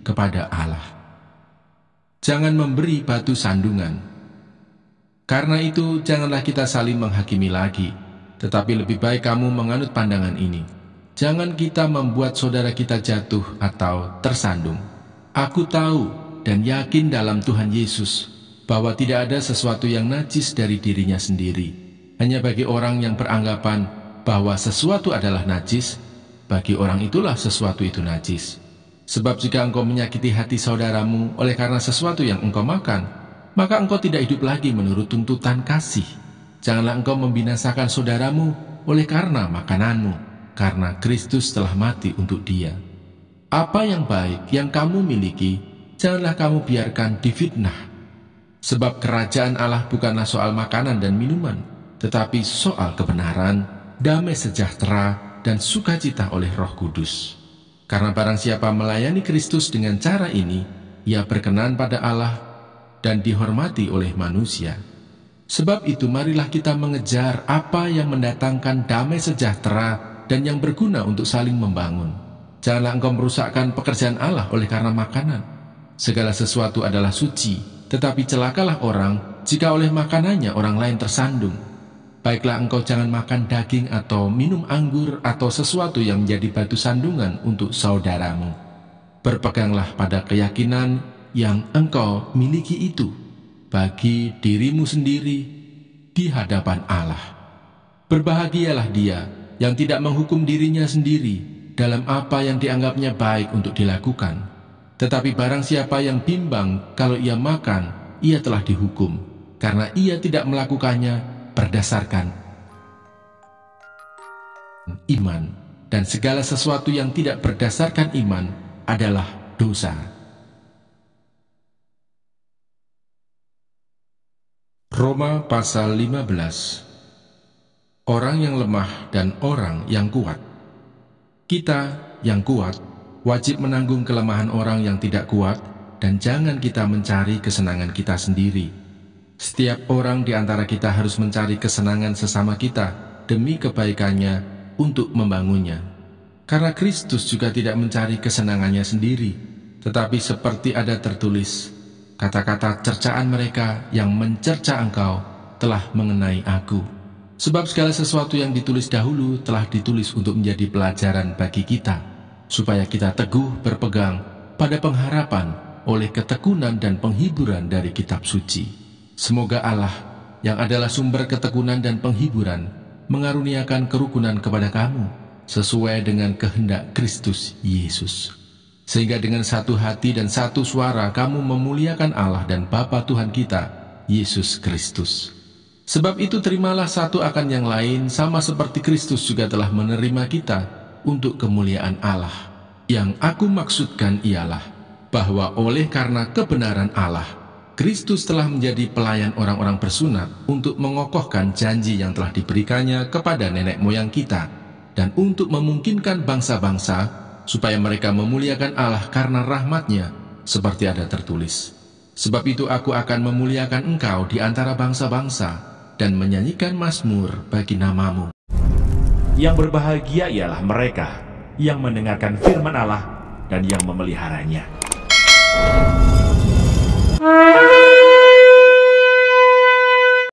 S2: kepada Allah. Jangan memberi batu sandungan. Karena itu janganlah kita saling menghakimi lagi, tetapi lebih baik kamu menganut pandangan ini. Jangan kita membuat saudara kita jatuh atau tersandung. Aku tahu dan yakin dalam Tuhan Yesus bahwa tidak ada sesuatu yang najis dari dirinya sendiri. Hanya bagi orang yang beranggapan bahwa sesuatu adalah najis, bagi orang itulah sesuatu itu najis. Sebab jika engkau menyakiti hati saudaramu oleh karena sesuatu yang engkau makan, maka engkau tidak hidup lagi menurut tuntutan kasih. Janganlah engkau membinasakan saudaramu oleh karena makananmu, karena Kristus telah mati untuk dia. Apa yang baik yang kamu miliki, janganlah kamu biarkan difitnah. Sebab kerajaan Allah bukanlah soal makanan dan minuman, tetapi soal kebenaran, damai sejahtera, dan sukacita oleh Roh Kudus. Karena barang siapa melayani Kristus dengan cara ini, ia berkenan pada Allah dan dihormati oleh manusia. Sebab itu marilah kita mengejar apa yang mendatangkan damai sejahtera dan yang berguna untuk saling membangun. Janganlah engkau merusakkan pekerjaan Allah oleh karena makanan. Segala sesuatu adalah suci, tetapi celakalah orang jika oleh makanannya orang lain tersandung. Baiklah engkau jangan makan daging atau minum anggur atau sesuatu yang menjadi batu sandungan untuk saudaramu. Berpeganglah pada keyakinan yang engkau miliki itu bagi dirimu sendiri di hadapan Allah. Berbahagialah dia yang tidak menghukum dirinya sendiri dalam apa yang dianggapnya baik untuk dilakukan. Tetapi barang siapa yang bimbang kalau ia makan, ia telah dihukum, karena ia tidak melakukannya berdasarkan iman, dan segala sesuatu yang tidak berdasarkan iman adalah dosa. Roma pasal 15. Orang yang lemah dan orang yang kuat. Kita yang kuat wajib menanggung kelemahan orang yang tidak kuat, dan jangan kita mencari kesenangan kita sendiri. Setiap orang di antara kita harus mencari kesenangan sesama kita demi kebaikannya untuk membangunnya. Karena Kristus juga tidak mencari kesenangannya sendiri, tetapi seperti ada tertulis, kata-kata cercaan mereka yang mencerca engkau telah mengenai aku. Sebab segala sesuatu yang ditulis dahulu telah ditulis untuk menjadi pelajaran bagi kita, supaya kita teguh berpegang pada pengharapan oleh ketekunan dan penghiburan dari kitab suci. Semoga Allah, yang adalah sumber ketekunan dan penghiburan, mengaruniakan kerukunan kepada kamu, sesuai dengan kehendak Kristus Yesus. Sehingga dengan satu hati dan satu suara kamu memuliakan Allah dan Bapa Tuhan kita, Yesus Kristus. Sebab itu terimalah satu akan yang lain, sama seperti Kristus juga telah menerima kita untuk kemuliaan Allah. Yang aku maksudkan ialah bahwa oleh karena kebenaran Allah, Kristus telah menjadi pelayan orang-orang bersunat untuk mengokohkan janji yang telah diberikannya kepada nenek moyang kita, dan untuk memungkinkan bangsa-bangsa supaya mereka memuliakan Allah karena rahmat-Nya, seperti ada tertulis. Sebab itu aku akan memuliakan engkau di antara bangsa-bangsa dan menyanyikan mazmur bagi namamu.
S3: Yang berbahagia ialah mereka yang mendengarkan firman Allah dan yang memeliharanya.